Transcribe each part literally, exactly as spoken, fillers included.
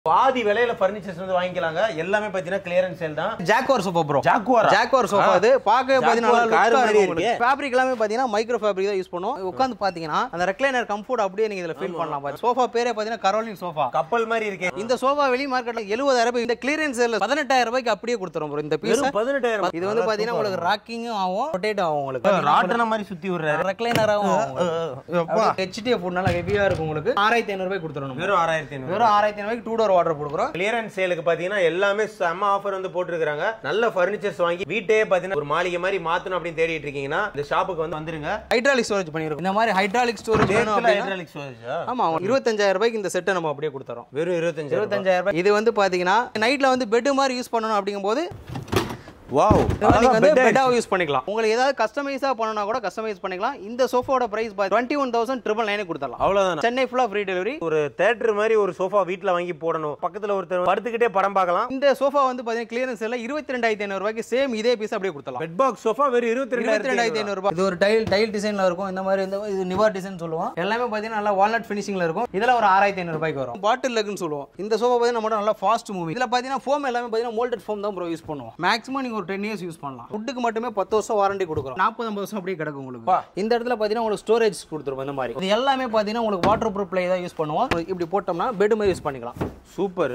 பாதி விலையில ஃபர்னிச்சர்ஸ் வந்து வாங்கிக்கலாங்க. எல்லாமே பாத்தீங்கன்னா கிளியரன்ஸ் சேல் தான். Jaguar sofa bro. Jaguar Jaguar sofa அது பார்க்கவே பாத்தீங்கன்னா நல்லா கார் மாதிரி இருக்கு. ஃபேப்ரிக் எல்லாமே பாத்தீங்கன்னா மைக்ரோ ஃபேப்ரிக் தான் யூஸ் பண்ணுவோம். உட்கார்ந்து பாத்தீங்கன்னா அந்த ரெக்லைனர் கம்ஃபோர்ட் அப்படியே நீங்க இதல ஃபீல் பண்ணலாம் பாருங்க. சோஃபா பேரே பாத்தீங்கன்னா கரோலின் சோஃபா. கப்பல் மாதிரி இருக்கு. இந்த சோஃபா வெளி மார்க்கெட்ல எழுபதாயிரம் ரூபாய், இந்த கிளியரன்ஸ் சேல்ல பதினெட்டாயிரம் ரூபாய்க்கு அப்படியே கொடுத்துறோம் ப்ரோ. இந்த பீஸ் பதினெட்டாயிரம். இது வந்து பாத்தீங்கன்னா உங்களுக்கு ராக்கிங்கும் ஆகும், ரொட்டேட் ஆகும். உங்களுக்கு ராட்டன மாதிரி சுத்தி விடுறாரு. ரெக்லைனராவும் ஆகும். ஹெச்டிஎஃப் நல்லா ஹெவியா இருக்கும். உங்களுக்கு ஆறாயிரத்து ஐநூறு ரூபாய் கொடுத்துறோம். வெறும் ஆறாயிரத்து ஐநூறு. வெறும் ஆறாயிரத்து ஐநூறு ரூபாய்க்கு டூ டோர் வாட்டர் கொடுக்குறோம். கிளியரன்ஸ் சேலுக்கு பாத்தீங்கன்னா எல்லாமே செம்ம ஆஃபர் வந்து போட்டுருக்காங்க. நல்ல ஃபர்னிச்சர்ஸ் வாங்கி வீட்டையே பாத்தீங்கன்னா ஒரு மாளிகை மாதிரி மாத்தணும் அப்படி தேடிட்டு இருக்கீங்கன்னா இந்த ஷாப்புக்கு வந்து வந்துருங்க. ஹைட்ராலிக் ஸ்டோரேஜ் பண்ணிருக்கோம். இந்த மாதிரி ஹைட்ராலிக் ஸ்டோரேஜ் வேணும் அப்படினா ஹைட்ராலிக் ஸ்டோரேஜ். ஆமா, இருபத்தஞ்சாயிரம் ரூபாய்க்கு இந்த செட்டை நம்ம அப்படியே கொடுத்துறோம். வெறும் இருபத்தஞ்சாயிரம் இருபத்தஞ்சாயிரம் ரூபாய். இது வந்து பாத்தீங்கன்னா நைட்ல வந்து பெட் மாதிரி யூஸ் பண்ணனும் அப்படிங்கும்போது வாவ், நீங்க வந்து பெட்டா யூஸ் பண்ணிக்கலாம். உங்களுக்கு ஏதாவது கஸ்டமைஸா பண்ணனும்னா கூட கஸ்டமைஸ் பண்ணிக்கலாம். இந்த சோஃபாவோட பிரைஸ் இருபத்தி ஒன்று ஆயிரத்து தொள்ளாயிரத்து தொண்ணூற்று ஒன்பது கொடுத்தலாம். அவ்வளவுதான். சென்னை ஃபுல்லா ஃப்ரீ டெலிவரி. ஒரு தியேட்டர் மாதிரி ஒரு சோஃபா வீட்ல வாங்கி போடணும், பக்கத்துல ஒருத்தர் படுத்துக்கிட்டே படம் பார்க்கலாம். இந்த சோஃபா வந்து பாத்தீங்கன்னா கிளியரன்ஸ் சேல்ல இருபத்தி ரெண்டாயிரத்து ஐநூறு ரூபாய்க்கு சேம் இதே பீஸ் அப்படியே கொடுத்தலாம். பெட் பாக்ஸ் சோஃபா வெறும் இருபத்தி ரெண்டாயிரத்து ஐநூறு ரூபாய். இது ஒரு டைல் டைல் டிசைன்ல இருக்கும். இந்த மாதிரி இந்த இது நிவர் டிசைன் சொல்லுவோம். எல்லாமே பாத்தீங்கன்னா நல்லா வால்நட் ஃபினிஷிங்ல இருக்கும். இதெல்லாம் ஒரு ஆறாயிரத்து ஐநூறு ரூபாய்க்கு வரும். பாட்டில் லெக்னு சொல்லுவோம். இந்த சோஃபா பாத்தீங்கன்னா நம்ம நல்லா ஃபாஸ்ட் மூவிங். இதுல பாத்தீங்கன்னா ஃபோம் எல்லாமே பாத்தீங்கன்னா மோல்டட் ஃபோம் தான் ப்ரோ யூஸ் பண்ணுவோம். மேக்ஸிமம் நீங்க ஒரு பத்து இயர்ஸ் யூஸ் பண்ணலாம். ஃபுட்டுக்கு மட்டுமே பத்து வருஷம் வாரண்டி கொடுக்குறோம். நாற்பது ஐம்பது வருஷம் அப்படியே கிடக்கும் உங்களுக்கு. இந்த இடத்துல பாத்தீங்கன்னா உங்களுக்கு ஸ்டோரேஜ் கொடுத்துருவோம். இந்த மாதிரி இது எல்லாமே பாத்தீங்கன்னா உங்களுக்கு வாட்டர் ப்ரூஃப் பிளே தான் யூஸ் பண்ணுவோம். இப்படி போட்டோம்னா பெட் மாதிரி யூஸ் பண்ணிக்கலாம். Super.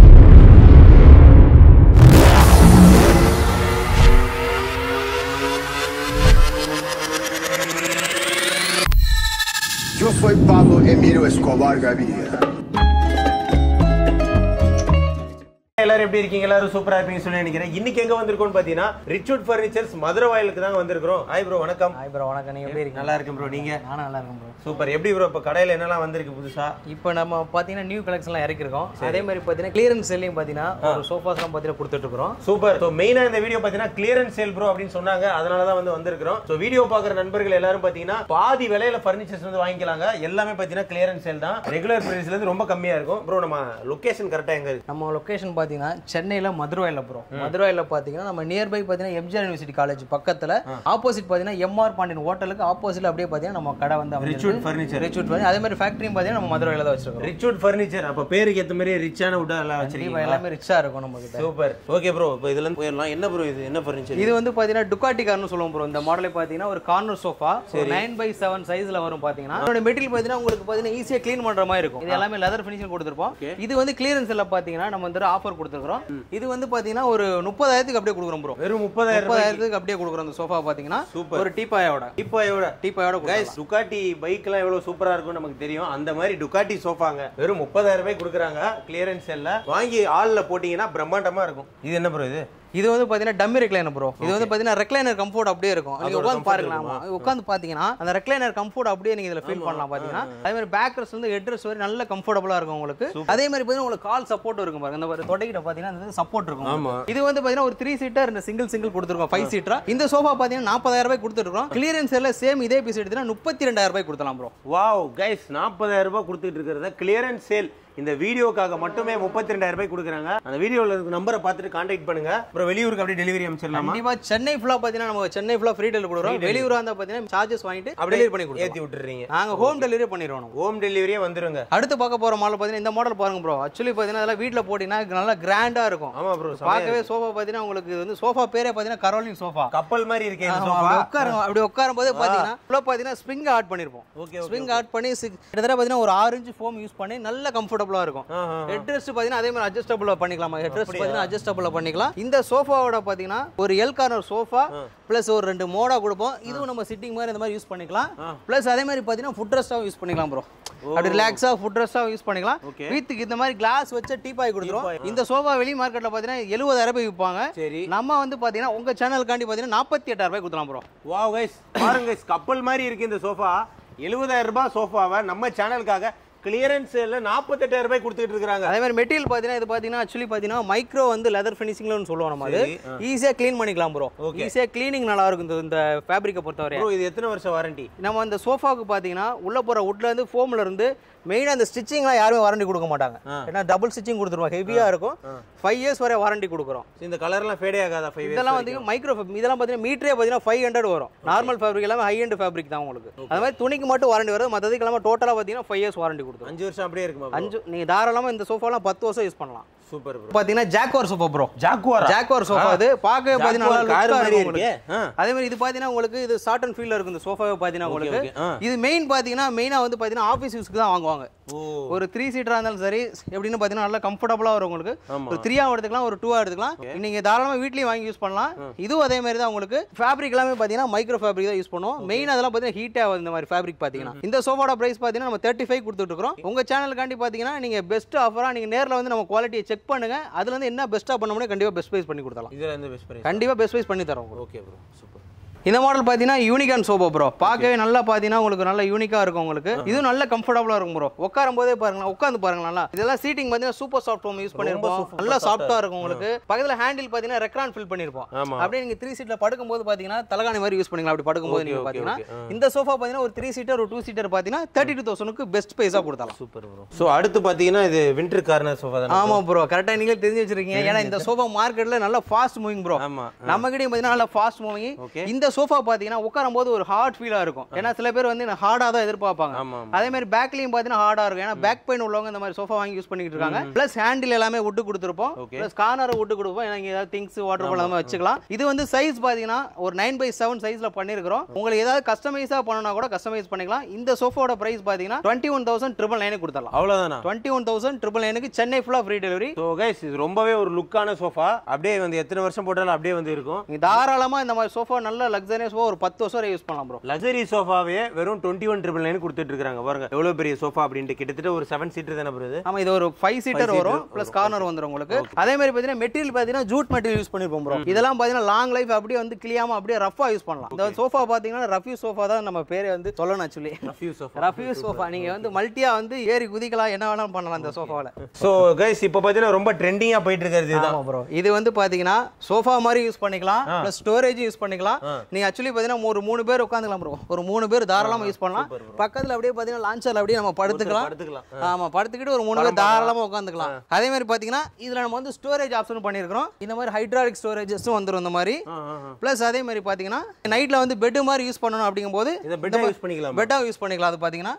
Yo soy Pablo Emilio Escobar Gaviria. எல்லாரும் எப்படி இருக்கீங்க? எல்லாரும் சூப்பரா இருப்பீங்கன்னு சொல்லி நினைக்கிறேன். இன்னைக்கு எங்க வந்திருக்கோம்னு பாத்தீங்கன்னா ரிச்வுட் ஃபர்னிச்சர்ஸ் மதுரை வாயிலுக்கு தான் வந்திருக்கோம். ஹாய் ப்ரோ, வணக்கம். ஹாய் ப்ரோ, வணக்கம். நீங்க எப்படி இருக்கீங்க? நல்லா இருக்கேன் ப்ரோ. நீங்க? நானும் நல்லா இருக்கேன் ப்ரோ. சூப்பர். எப்படி ப்ரோ இப்ப கடையில என்னலாம் வந்திருக்கு புதுசா? இப்போ நம்ம பாத்தீங்கன்னா நியூ கலெக்ஷன்லாம் இறக்கி இருக்கோம். அதே மாதிரி பாத்தீங்கன்னா கிளியரன்ஸ் சேல்லையும் பாத்தீங்கன்னா ஒரு சோஃபாஸ்லாம் பாத்தீங்கன்னா கொடுத்துட்டு இருக்கோம். சூப்பர். சோ மெயினா இந்த வீடியோ பாத்தீங்கன்னா கிளியரன்ஸ் சேல் ப்ரோ அப்படின்னு சொன்னாங்க, அதனால தான் வந்து வந்திருக்கோம். சோ வீடியோ பாக்குற நண்பர்கள் எல்லாரும் பாத்தீங்கன்னா பாதி விலையில ஃபர்னிச்சர்ஸ் வந்து வாங்கிக்கலாங்க. எல்லாமே பாத்தீங்கன்னா கிளியரன்ஸ் சேல் தான். ரெகுலர் பிரைஸ்ல இருந்து ரொம்ப கம்மியா இருக்கும். ப்ரோ நம்ம லொகேஷன் கரெக்ட்டா எங்க இருக்கு? நம்ம லொகேஷன் பாத்தீங்கன்னா சென்னையில மதுரையில ப்ரோ. மதுரையில பாத்தீங்கன்னா நம்ம நியர்பை பாத்தீங்கன்னா எம்ஜிஆர் யூனிவர்சிட்டி காலேஜ் பக்கத்துல ஆப்போசிட் பாத்தீங்கன்னா எம்ஆர் பாண்டியன் ஹோட்டலுக்கு ஆப்போசிட்ல அப்படியே பாத்தீங்கன்னா நம்ம கடை வந்து ரிச்வுட் ஃபர்னிச்சர். Richwood furniture. அதே மாதிரி ஃபேக்டரியும் பாத்தீங்கன்னா நம்ம மதுரையில தான் வச்சிருக்கோம். Richwood furniture. அப்ப பேருக்கு ஏத்த மாதிரி ரிச்சான வுட் எல்லாம் வச்சிருக்கீங்க. எல்லாமே ரிச்சா இருக்கும் நம்ம கிட்ட. சூப்பர். ஓகே ப்ரோ, இப்போ இதுல இருந்து போயிரலாம். என்ன ப்ரோ இது? என்ன ஃபர்னிச்சர்? இது வந்து பாத்தீங்கன்னா டுகாட்டி கார்னு சொல்லுவோம் ப்ரோ. இந்த மாடலே பாத்தீங்கன்னா ஒரு corner sofa nine by seven சைஸ்ல வரும். பாத்தீங்கன்னா இதோட மெட்டீரியல் பாத்தீங்கன்னா உங்களுக்கு பாத்தீங்கன்னா ஈஸியா க்ளீன் பண்ற மாதிரி இருக்கும். இது எல்லாமே லெதர் ஃபினிஷிங் கொடுத்திருப்போம். இது வந்து கிளியரன்ஸ்ல பாத்தீங்கன்னா நம்ம வந்து ஆஃபர் கொடுத்திருக்கோம். இது வந்து பாத்தீங்கன்னா ஒரு முப்பதாயிரத்துக்கு அப்படியே கொடுக்குறோம் ப்ரோ. வெறும் முப்பதாயிரம் முப்பதாயிரத்துக்கு அப்படியே கொடுக்குறோம். அந்த சோஃபா பாத்தீங்கன்னா ஒரு டீபாயோட டீபாயோட டீபாயோட கைஸ், டுகாட்டி பைக் எல்லாம் எவ்வளவு சூப்பரா இருக்கும் நமக்கு தெரியும். அந்த மாதிரி டுகாட்டி சோஃபாங்க வெறும் முப்பதாயிரம் ரூபாய் கொடுக்குறாங்க. கிளியரன்ஸ் சேல்ல வாங்கி ஆல்ல போட்டீங்கன்னா பிரம்மாண்டமா இருக்கும். இது என்ன ப்ரோ? இது இது வந்து பாத்தீங்கன்னா டம்மி ரெக்லைனர் ப்ரோ. இது வந்து பாத்தீங்கன்னா ரெக்லைனர் கம்ஃபோர்ட் அப்படியே இருக்கும். நீங்க உட்கார்ந்து பாருங்களேன். உட்கார்ந்து பாத்தீங்கன்னா அந்த ரெக்லைனர் கம்ஃபோர்ட் அப்படியே நீங்க இதல ஃபீல் பண்ணலாம். பாத்தீங்கன்னா அதே மாதிரி பேக் ரெஸ்ட் வந்து ஹெட் ரெஸ்ட் வரை நல்ல கம்ஃபர்ட்டபிளா இருக்கும் உங்களுக்கு. அதே மாதிரி பாத்தீங்கன்னா உங்களுக்கு கால் சப்போர்ட் இருக்கும் பாருங்க. இந்த மாதிரி தொடைக்கிட்ட பாத்தீங்கன்னா இந்த சப்போர்ட் இருக்கும். இது வந்து பாத்தீங்கன்னா ஒரு த்ரீ சீட்டர் இந்த சிங்கிள் சிங்கிள் கொடுத்துருக்கோம். ஃபைவ் சீட்டரா இந்த சோஃபா பாத்தீங்கன்னா நாற்பதாயிரம் ரூபாய் கொடுத்துருக்கோம். கிளியரன்ஸ் சேல்ல சேம் இதே பீஸ் எடுத்தீங்கன்னா முப்பத்தி ரெண்டாயிரம் ரூபாய் கொடுத்தலாம் ப்ரோ. வாவ் கைஸ், நாற்பதாயிரம் ரூபாய் கொடுத்துட்டு இருக்கிறத கிளியரன்ஸ் சேல் இந்த வீடியோக்காக மட்டுமே முப்பத்தி ரெண்டாயிரம் ரூபாய் கொடுக்குறாங்க. அந்த வீடியோல இருக்க நம்பரை பார்த்துட்டு கான்டாக்ட் பண்ணுங்க. அப்புறம் வெளியூருக்கு அப்படியே டெலிவரி அனுப்பிச்சிடலாமா? கண்டிப்பா. சென்னை ஃபுல்லா பாத்தீங்கன்னா நம்ம சென்னை ஃபுல்லா ஃப்ரீ டெலிவரி கொடுக்குறோம். வெளியூரா இருந்தா பாத்தீங்கன்னா சார்ஜஸ் வாங்கிட்டு டெலிவரி பண்ணி கொடுத்து ஏத்தி விட்டுறீங்க. நாங்க ஹோம் டெலிவரி பண்ணிடுவோம். ஹோம் டெலிவரியே வந்துருங்க. அடுத்து பார்க்க போற மாடல் பாத்தீங்கன்னா இந்த மாடல் பாருங்க ப்ரோ. ஆக்சுவலி பாத்தீங்கன்னா அதெல்லாம் வீட்ல போட்டீங்கன்னா நல்லா கிராண்டா இருக்கும். ஆமா ப்ரோ. பார்க்கவே சோஃபா பாத்தீங்கன்னா உங்களுக்கு வந்து சோஃபா பேரே பாத்தீங்கன்னா கரோலின் சோஃபா. கப்பல் மாதிரி இருக்கே இந்த சோஃபா. உட்காருங்க. அப்படி உட்காரும் போது பாத்தீங்கன்னா ஃபுல்லா பாத்தீங்கன்னா ஸ்ப்ரிங் ஆட் பண்ணிருப்போம். ஸ்ப்ரிங் ஆட் பண்ணி கிட்டத்தட்ட பாத்தீங்கன்னா ஒரு ஆறு இன்ச் ஃபோம் யூஸ் பண்ணி நல்ல கம்ஃபர்ட்டபிளா இருக்கும். ஹெட் ரெஸ்ட் பாத்தீங்கன்னா அதே மாதிரி அட்ஜஸ்டபிளா பண்ணிக்கலாம். ஹெட் ரெஸ்ட் பாத்தீங்கன்னா அட்ஜஸ்டபிளா பண்ணிக்கலாம். இந்த சோஃபாவோட பாத்தீங்கன்னா ஒரு எல் கார்னர் சோஃபா பிளஸ் ஒரு ரெண்டு மோடா கொடுப்போம். இதுவும் நம்ம சிட்டிங் மாதிரி இந்த மாதிரி யூஸ் பண்ணிக்கலாம். பிளஸ் அதே மாதிரி பாத்தீங்கன்னா ஃபுட் ரெஸ்டாவும் யூஸ் பண்ணிக்கலாம் ப்ரோ. அப்படி ரிலாக்ஸா ஃபுட் ரெஸ்டாவும் யூஸ் பண்ணிக்கலாம். வீட்டுக்கு இந்த மாதிரி கிளாஸ் வச்ச டீபாய் கொடுத்துரும். இந்த சோஃபா வெளி மார்க்கெட்ல பாத்தீங்கன்னா எழுபதாயிரம் ரூபாய் விற்பாங்க. நம்ம வந்து பாத்தீங்கன்னா உங்க சேனலுக்காண்டி பாத்தீங்கன்னா நாற்பத்தி எட்டாயிரம் ரூபாய் கொடுக்கலாம் ப்ரோ. வாவ் கைஸ், பாருங்க கைஸ், கப்பல் மாதிரி இருக்கு இந்த சோஃபா. எழுபதாயிரம் ரூபாய் சோஃபாவை நம்ம சேனலுக்காக கிளியரன்ஸ் சேல்ல நாற்பத்தி எட்டாயிரம் ரூபாய் கொடுத்துட்டு இருக்காங்க. அதே மாதிரி மெட்டீரியல் பாத்தீங்கன்னா இது பாத்தீங்கன்னா ஆக்சுவலி பாத்தீங்கன்னா மைக்ரோ வந்து லெதர் ஃபினிஷிங்லன்னு சொல்லுவோம். நம்ம அது ஈஸியா க்ளீன் பண்ணிக்கலாம் ப்ரோ. ஈஸியா க்ளீனிங் நல்லா இருக்கும் இந்த இந்த ஃபேப்ரிக்கை பொறுத்தவரை. ப்ரோ இது எத்தனை வருஷம் வாரண்டி? நம்ம அந்த சோஃபாவுக்கு பாத்தீங்கன்னா உள்ள போற வுட்ல இருந்து ஃபோம்ல இருந்து மெயினா அந்த ஸ்டிச்சிங்லாம் யாருமே வாரண்டி கொடுக்க மாட்டாங்க. ஏன்னா டபுள் ஸ்டிச்சிங் கொடுத்துருவோம். ஹெவியா இருக்கும். ஃபைவ் இயர்ஸ் வரை வாரண்டி கொடுக்குறோம். இந்த கலர்லாம் ஃபேடே ஆகாதா? ஃபைவ் இயர்ஸ் இதெல்லாம் வந்து மைக்ரோ இதெல்லாம் பாத்தீங்கன்னா மீட்டரே பாத்தீங்கன்னா ஃபைவ் ஹண்ட்ரட் வரும். நார்மல் ஃபேப்ரிக் எல்லாமே ஹை எண்ட் ஃபேப்ரிக் தான் உங்களுக்கு. அது மாதிரி துணிக்கு மட்டும் வாரண்டி வரும். மற்றதுக்கு எல்லாமே டோட்டலா பாத்தீங்கன்னா ஃபைவ் இயர்ஸ் வாரண்டி கொடுக்கும். கொடுத்துருவோம். அஞ்சு வருஷம் அப்படியே இருக்குமா? அஞ்சு நீங்க தாராளமா இந்த சோஃபாலாம் பத்து வருஷம் யூஸ் பண்ணலாம். Super bro. பாத்தீங்கன்னா Jaguar sofa bro. Jaguar Jaguar sofa அது பார்க்கவே பாத்தீங்கன்னா நல்லா லுக்கா இருக்கும் உங்களுக்கு. ஆ. அதே மாதிரி இது பாத்தீங்கன்னா உங்களுக்கு இது ஷார்ட் அண்ட் ஃபீல்ல இருக்கும் இந்த சோஃபாவே பாத்தீங்கன்னா உங்களுக்கு. இது மெயின் பாத்தீங்கன்னா மெயினா வந்து பாத்தீங்கன்னா ஆபீஸ் யூஸ்க்கு தான் வாங்குவாங்க. ஒரு த்ரீ சீட்டரா இருந்தாலும் சரி எப்படின்னு பாத்தீங்கன்னா நல்லா கம்ஃபர்டபுளா வரும் உங்களுக்கு. ஒரு த்ரீயா எடுத்துக்கலாம், ஒரு டூவா எடுத்துக்கலாம். நீங்க தாராளமா வீட்லயே வாங்கி யூஸ் பண்ணலாம். இதுவும் அதே மாதிரி தான் உங்களுக்கு. ஃபேப்ரிக் எல்லாமே பாத்தீங்கன்னா மைக்ரோ ஃபேப்ரிக் தான் யூஸ் பண்ணுவோம். மெயின் அதெல்லாம் பாத்தீங்கன்னா ஹீட் ஆகுது இந்த மாதிரி ஃபேப்ரிக் பாத்தீங்கன்னா. இந்த சோஃபாவோட பிரைஸ் பாத்தீங்கன்னா நம்ம தேர்ட்டி ஃபைவ் கொடுத்துட்டு இருக்கோம். உங்க சேனலுக்காண்டி பாத்தீங்கன்னா நீங்க பெஸ்ட் ஆஃபரா நீங்க நேர்ல வந்து நம்ம குவாலிட்டியை செக் பண்ணுங்க. அதுல என்ன பெஸ்டா பண்ண முடியும் கண்டிப்பா பெஸ்ட் பிரைஸ் பண்ணி கொடுத்தலாம். இதுல இருந்து பெஸ்ட் பிரைஸ் கண்டிப்பா பெஸ்ட் பிரைஸ் பண்ணி தரோம். Okay bro super. இந்த மாடல் பாத்தீங்கன்னா யூனிகான் சோஃபா ப்ரோ. பார்க்கவே நல்லா பாத்தீங்கன்னா உங்களுக்கு நல்ல யூனிக்கா இருக்கும் உங்களுக்கு. இது நல்ல கம்ஃபர்டபுளா இருக்கும் ப்ரோ. உட்காரும் போதே பாருங்க, உட்கார்ந்து பாருங்க நல்லா. இதெல்லாம் சீட்டிங் பாத்தீங்கன்னா சூப்பர் சாஃப்ட் ஃபோம் யூஸ் பண்ணிருப்போம். நல்லா சாஃப்ட்டா இருக்கும் உங்களுக்கு. பக்கத்துல ஹேண்டில் பாத்தீங்கன்னா ரெக்ரான் ஃபில் பண்ணிருப்போம். அப்படியே நீங்க த்ரீ சீட்ல படுக்கும்போது பாத்தீங்கன்னா தலகாணி மாதிரி யூஸ் பண்ணிக்கலாம். அப்படி படுக்கும்போது நீங்க பாத்தீங்கன்னா இந்த சோஃபா பாத்தீங்கன்னா ஒரு த்ரீ சீட்டர் ஒரு டூ சீட்டர் பாத்தீங்கன்னா தேர்ட்டி டூ தௌசண்ட்க்கு பெஸ்ட் பிரைஸா கொடுத்தலாம். Super bro. சோ அடுத்து பாத்தீங்கன்னா இது விண்டர் கார்னர் சோஃபா தான். ஆமா ப்ரோ, கரெக்ட்டா நீங்களே தெரிஞ்சு வச்சிருக்கீங்க. ஏன்னா இந்த சோஃபா மார்க்கெட்ல நல்லா ஃபாஸ்ட் மூவிங் ப்ரோ. நம்ம கிட்ட பாத்தீங்கன்னா நல்லா ஃபாஸ்ட் மூவிங். இந்த சோஃபா பாத்தீங்கன்னா உட்காரும் போது ஒரு ஹார்ட் ஃபீலா இருக்கும். ஏன்னா சில பேர் வந்து ஹார்டா தான் எதிர்பார்ப்பாங்க. அதே மாதிரி பேக்லயும் பாத்தீங்கன்னா ஹார்டா இருக்கும். ஏன்னா பேக் பெயின் உள்ளவங்க இந்த மாதிரி சோஃபா வாங்கி யூஸ் பண்ணிட்டு இருக்காங்க. பிளஸ் ஹேண்டில் எல்லாமே வுட் கொடுத்துருப்போம். பிளஸ் கார்னர் வுட் கொடுப்போம். ஏன்னா ஏதாவது திங்ஸ் வாட்டர் பாட்டில் அந்த மாதிரி வச்சுக்கலாம். இது வந்து சைஸ் பாத்தீங்கன்னா ஒரு நைன் பை செவன் சைஸ்ல பண்ணிருக்கிறோம். உங்களுக்கு ஏதாவது கஸ்டமைஸா பண்ணனா கூட கஸ்டமைஸ் பண்ணிக்கலாம். இந்த சோஃபாவோட பிரைஸ் பாத்தீங்கன்னா twenty one thousand triple nine கொடுத்தலாம். அவ்வளவுதானா? டுவெண்ட்டி ஒன் தௌசண்ட் ட்ரிபிள் நைனுக்கு சென்னை ஃபுல்லா ஃப்ரீ டெலிவரி. சோ கைஸ் இது ரொம்பவே ஒரு லுக்கான சோஃபா. அப்படியே வந்து எத்தனை வருஷம் போட்டாலும் அப்படியே வந்து இருக்கும். நீங்க தாராளமா இந்த மாதிரி சோஃபா நல்ல லக்ஸரியஸ் ஒரு பத்து வருஷம் வரை யூஸ் பண்ணலாம் ப்ரோ. லக்ஸரி சோஃபாவே வெறும் டுவெண்ட்டி ஒன் ட்ரிபிள் நைன் கொடுத்துட்டு இருக்காங்க. பாருங்க எவ்வளவு பெரிய சோஃபா அப்படின்ட்டு. கிட்டத்தட்ட ஒரு செவன் சீட்டர் தானே ப்ரோ இது? ஆமா, இது ஒரு ஃபைவ் சீட்டர் வரும். பிளஸ் கார்னர் வந்துரும் உங்களுக்கு. அதே மாதிரி பாத்தீங்கன்னா மெட்டீரியல் பாத்தீங்கன்னா ஜூட் மெட்டீரியல் யூஸ் பண்ணிருப்போம் ப்ரோ. இதெல்லாம் பாத்தீங்கன்னா லாங் லைஃப் அப்படியே வந்து கிளியாம அப்படியே ரஃபா யூஸ் பண்ணலாம். இந்த சோஃபா பாத்தீங்கன்னா ரஃப்யூ சோஃபா தான் நம்ம பேரே வந்து சொல்லணும். ஆக்சுவலி ரஃப்யூ சோஃபா. ரஃப்யூ சோஃபா நீங்க வந்து மல்டியா வந்து ஏறி குதிக்கலாம், என்ன வேணாலும் பண்ணலாம் இந்த சோஃபால. சோ கைஸ் இப்போ பாத்தீங்கன்னா ரொம்ப ட்ரெண்டிங்கா போயிட்டு இருக்கிறது இதுதான். ஆமா ப்ரோ, இது வந்து பாத்தீங்கன்னா சோஃபா மாதிரி யூஸ் பண்ணிக்கலாம். பிளஸ் ஸ்டோரேஜ் யூஸ் பண்ணிக்கலாம். நீங்க ஆக்சுவலி பாத்தீங்கன்னா ஒரு மூணு பேர் உட்காந்துக்கலாம் ப்ரோ. ஒரு மூணு பேர் தாராளமா யூஸ் பண்ணலாம். பக்கத்துல அப்படியே பாத்தீங்கன்னா லான்ச்சர்ல அப்படியே நம்ம படுத்துக்கலாம். ஆமா, படுத்துக்கிட்டு ஒரு மூணு பேர் தாராளமா உட்காந்துக்கலாம். அதே மாதிரி பாத்தீங்கன்னா இதுல நம்ம வந்து ஸ்டோரேஜ் ஆப்ஷன் பண்ணிருக்கோம். இந்த மாதிரி ஹைட்ராலிக் ஸ்டோரேஜஸும் வந்துரும் இந்த மாதிரி. பிளஸ் அதே மாதிரி பாத்தீங்கன்னா நைட்ல வந்து பெட் மாதிரி யூஸ் பண்ணனும் அப்படிங்கும்போது இத பெட்டா யூஸ் பண்ணிக்கலாம். பெட்டா யூஸ் பண்ணிக்கலாம். அது பாத்தீங்கன்னா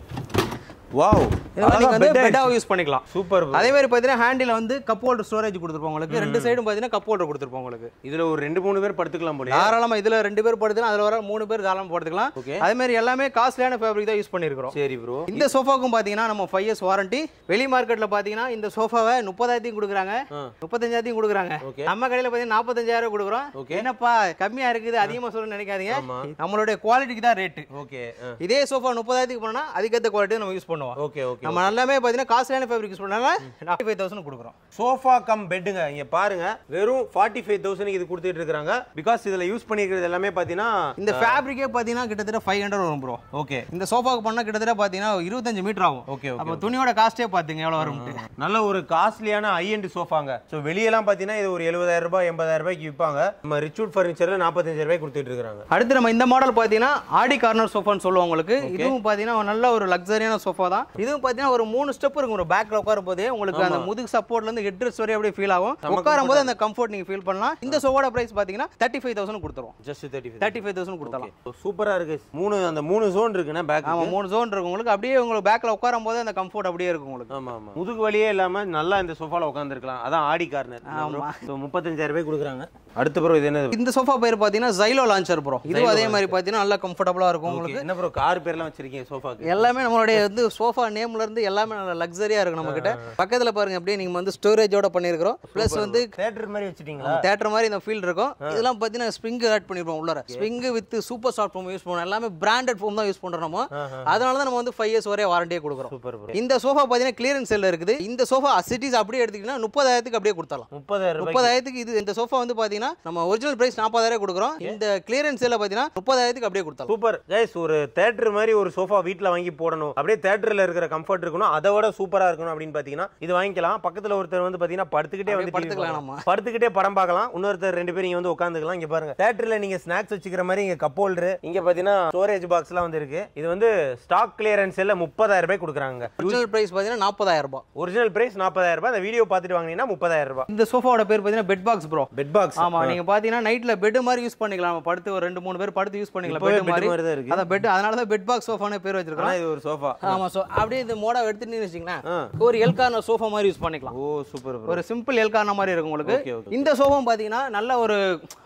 வாவ், நீங்க வந்து பெட்டா யூஸ் பண்ணிக்கலாம். சூப்பர். அதே மாதிரி பாத்தீங்கன்னா ஹேண்டில் வந்து கப் ஹோல்டர் ஸ்டோரேஜ் கொடுத்துருப்போம் உங்களுக்கு. ரெண்டு சைடும் பாத்தீங்கன்னா கப் ஹோல்டர் கொடுத்துருப்போம் உங்களுக்கு. இதுல ஒரு ரெண்டு மூணு பேர் படுத்துக்கலாம் போல. தாராளமா இதுல ரெண்டு பேர் படுத்துக்கலாம். அதுல வர மூணு பேர் தாராளமா படுத்துக்கலாம். அதே மாதிரி எல்லாமே காஸ்ட்லியான ஃபேப்ரிக் தான் யூஸ் பண்ணிருக்கோம். சரி ப்ரோ. இந்த சோஃபாக்கும் பாத்தீங்கன்னா நம்ம ஃபைவ் இயர்ஸ் வாரண்டி. வெளி மார்க்கெட்ல பாத்தீங்கன்னா இந்த சோஃபாவை முப்பதாயிரத்தையும் கொடுக்குறாங்க, முப்பத்தஞ்சாயிரத்தையும் கொடுக்குறாங்க. நம்ம கடையில பாத்தீங்கன்னா நாற்பத்தஞ்சாயிரம் கொடுக்குறோம். என்னப்பா கம்மியா இருக்குது அதிகமா சொல்ல நினைக்காதீங்க. நம்மளுடைய குவாலிட்டிக்கு தான் ரேட். ஓகே. இதே இதே சோஃபா முப்பதாயிரத்துக்கு போனா அதுக்கேற்ற குவாலிட்டி நம்ம யூஸ் பண்ணுவோம். Okay okay. நம்ம எல்லாமே பாத்தீங்கன்னா காஸ்ட்லியான ஃபேப்ரிக் யூஸ் பண்ணால நாற்பத்தி ஐந்து ஆயிரம் கொடுக்குறோம். சோஃபா கம் பெட்டுங்க இங்க பாருங்க வெறும் நாற்பத்தி ஐந்து ஆயிரம் இது கொடுத்துட்டு இருக்காங்க. பிகாஸ் இதுல யூஸ் பண்ணிக்கிறது எல்லாமே பாத்தீங்கன்னா இந்த ஃபேப்ரிக்கே பாத்தீங்கன்னா கிட்டத்தட்ட ஐநூறு வரும் ப்ரோ. ஓகே. இந்த சோஃபாக்கு பண்ணா கிட்டத்தட்ட பாத்தீங்கன்னா இருபத்தஞ்சு மீட்டர் ஆகும். Okay okay. அப்ப துணியோட காஸ்டே பாத்தீங்க எவ்வளவு வரும். நல்ல ஒரு காஸ்ட்லியான ஹை எண்ட் சோஃபாங்க. சோ வெளியெல்லாம் பாத்தீங்கன்னா இது ஒரு எழுபதாயிரம் ரூபாய் எண்பதாயிரம் ரூபாய்க்கு விற்பாங்க. நம்ம ரிச்வுட் ஃபர்னிச்சர்ல நாற்பத்தஞ்சாயிரம் ரூபாய் கொடுத்துட்டு இருக்காங்க. அடுத்து நம்ம இந்த மாடல் பாத்தீங்கன்னா ஆடி கார்னர் சோஃபான்னு சொல்லுவோம் உங்களுக்கு. இதுவும் பாத்தீங்கன்னா நல்ல ஒரு லக்ஸரியான சோஃபா தான். இதுவும் பாத்தீங்கன்னா ஒரு மூணு ஸ்டெப் இருக்கும். ஒரு பேக்ல உட்காரும் போதே உங்களுக்கு அந்த முதுகு சப்போர்ட்ல இருந்து ஹெட் ரெஸ்ட் வரை அப்படியே ஃபீல் ஆகும். உட்காரும் போது அந்த கம்ஃபர்ட் நீங்க ஃபீல் பண்ணலாம். இந்த சோஃபாவோட பிரைஸ் பாத்தீங்கன்னா முப்பத்தி ஐந்து ஆயிரம் கொடுத்துறோம். ஜஸ்ட் முப்பத்தி ஐந்து முப்பத்தி ஐந்து ஆயிரம் கொடுத்தலாம். சூப்பரா இருக்கு. மூணு அந்த மூணு ஜோன் இருக்குனா பேக். ஆமா, மூணு ஜோன் இருக்கு உங்களுக்கு. அப்படியே உங்களுக்கு பேக்ல உட்காரும் போது அந்த கம்ஃபர்ட் அப்படியே இருக்கும் உங்களுக்கு. ஆமா ஆமா. முதுகு வலியே இல்லாம நல்லா இந்த சோஃபால உட்கார்ந்திருக்கலாம். அதான் ஆடி கார்னர். ஆமா. சோ முப்பத்தஞ்சாயிரம் ரூபாய் கொடுக்குறாங்க. அடுத்து ப்ரோ இது என்ன? இந்த சோஃபா பேர் பாத்தீங்கன்னா ஜைலோ லான்ச்சர் ப்ரோ. இது அதே மாதிரி பாத்தீங்கன்னா நல்லா கம்ஃபர்ட்டபிளா இருக்கும் உங்களுக்கு. என்ன ப்ரோ கார் பேர்லாம் வச்சிருக்கீங்க சோஃபாக்கு? எல்லாமே நம்மளுடைய வந்து சோஃபா நேம்ல இருந்து எல்லாமே நல்ல லக்ஸரியா இருக்கு நம்ம கிட்ட. பக்கத்துல பாருங்க அப்படியே நீங்க வந்து ஸ்டோரேஜோட பண்ணிருக்கோம். பிளஸ் வந்து தியேட்டர் மாதிரி வச்சிட்டீங்களா? தியேட்டர் மாதிரி இந்த ஃபீல் இருக்கும். இதெல்லாம் பாத்தீங்கன்னா ஸ்ப்ரிங் ஆட் பண்ணிருப்போம் உள்ளார. Spring with super soft foam use பண்ணுவோம். எல்லாமே பிராண்டட் ஃபோம் தான் யூஸ் பண்றோம் நம்ம. அதனால தான் நம்ம வந்து ஃபைவ் இயர்ஸ் வரை வாரண்டியே கொடுக்குறோம். Super bro. இந்த சோஃபா பாத்தீங்கன்னா கிளியரன்ஸ் சேல்ல இருக்குது. இந்த சோஃபா சிட்டிஸ் அப்படியே எடுத்தீங்கன்னா முப்பதாயிரத்துக்கு அப்படியே கொடுத்தலாம். முப்பதாயிரம் முப்பதாயிரத்துக்கு இது இந்த சோஃபா வந்து பாத்தீங்கன்னா நம்ம ஒரிஜினல் பிரைஸ் நாற்பதாயிரம் கொடுக்குறோம். இந்த கிளியரன்ஸ் சேல்ல பாத்தீங்கன்னா முப்பதாயிரத்துக்கு அப்படியே கொடுத்தலாம். Super guys. ஒரு தியேட்டர் மாதிரி ஒரு சோஃபா வீட்ல வாங்கி போடணும், அப்படியே தியேட்டர்ல இருக்கிற கம்ஃபர்ட் இருக்கணும், அதை விட சூப்பரா இருக்கணும் அப்படின்னு பாத்தீங்கன்னா இது வாங்கிக்கலாம். பக்கத்துல ஒருத்தர் வந்து பாத்தீங்கன்னா படுத்துக்கிட்டே வந்து படுத்துக்கலாம், படுத்துக்கிட்டே படம் பார்க்கலாம். இன்னொருத்தர் ரெண்டு பேரும் இங்க வந்து உட்காந்துக்கலாம். இங்க பாருங்க தியேட்டர்ல நீங்க ஸ்நாக்ஸ் வச்சுக்கிற மாதிரி இங்க கப் ஹோல்டர், இங்க பாத்தீங்கன்னா ஸ்டோரேஜ் பாக்ஸ் எல்லாம் வந்து இருக்கு. இது வந்து ஸ்டாக் கிளியரன்ஸ் சேல்ல முப்பதாயிரம் ரூபாய் கொடுக்குறாங்க. ஒரிஜினல் பிரைஸ் பாத்தீங்கன்னா நாற்பதாயிரம் ரூபாய். ஒரிஜினல் பிரைஸ் நாற்பதாயிரம் ரூபாய். அந்த வீடியோ பார்த்துட்டு வாங்கினீங்கன்னா முப்பதாயிரம் ரூபாய். இந்த சோஃபாவோட பேர் பாத்தீங்கன்னா bed box bro. Bed box. ஆமா, நீங்க பாத்தீங்கன்னா நைட்ல பெட் மாதிரி யூஸ் பண்ணிக்கலாம். படுத்து ஒரு ரெண்டு மூணு பேர் படுத்து யூஸ் பண்ணிக்கலாம். பெட் மாதிரி தான் இருக்கு. அத பெட், அதனால தான் பெட் பாக்ஸ் சோஃபானே பேர் வச்சிருக்காங்க. இது ஒரு சோஃபா. ஆமா, சோ அப்படியே இந்த மோடா எடுத்துட்டீங்கன்னு வச்சீங்களா ஒரு எல் கார்னர் சோஃபா மாதிரி யூஸ் பண்ணிக்கலாம். ஓ சூப்பர். ஒரு சிம்பிள் எல் கார்னர் மாதிரி இருக்கும் உங்களுக்கு. இந்த சோஃபா பாத்தீங்கன்னா நல்ல ஒரு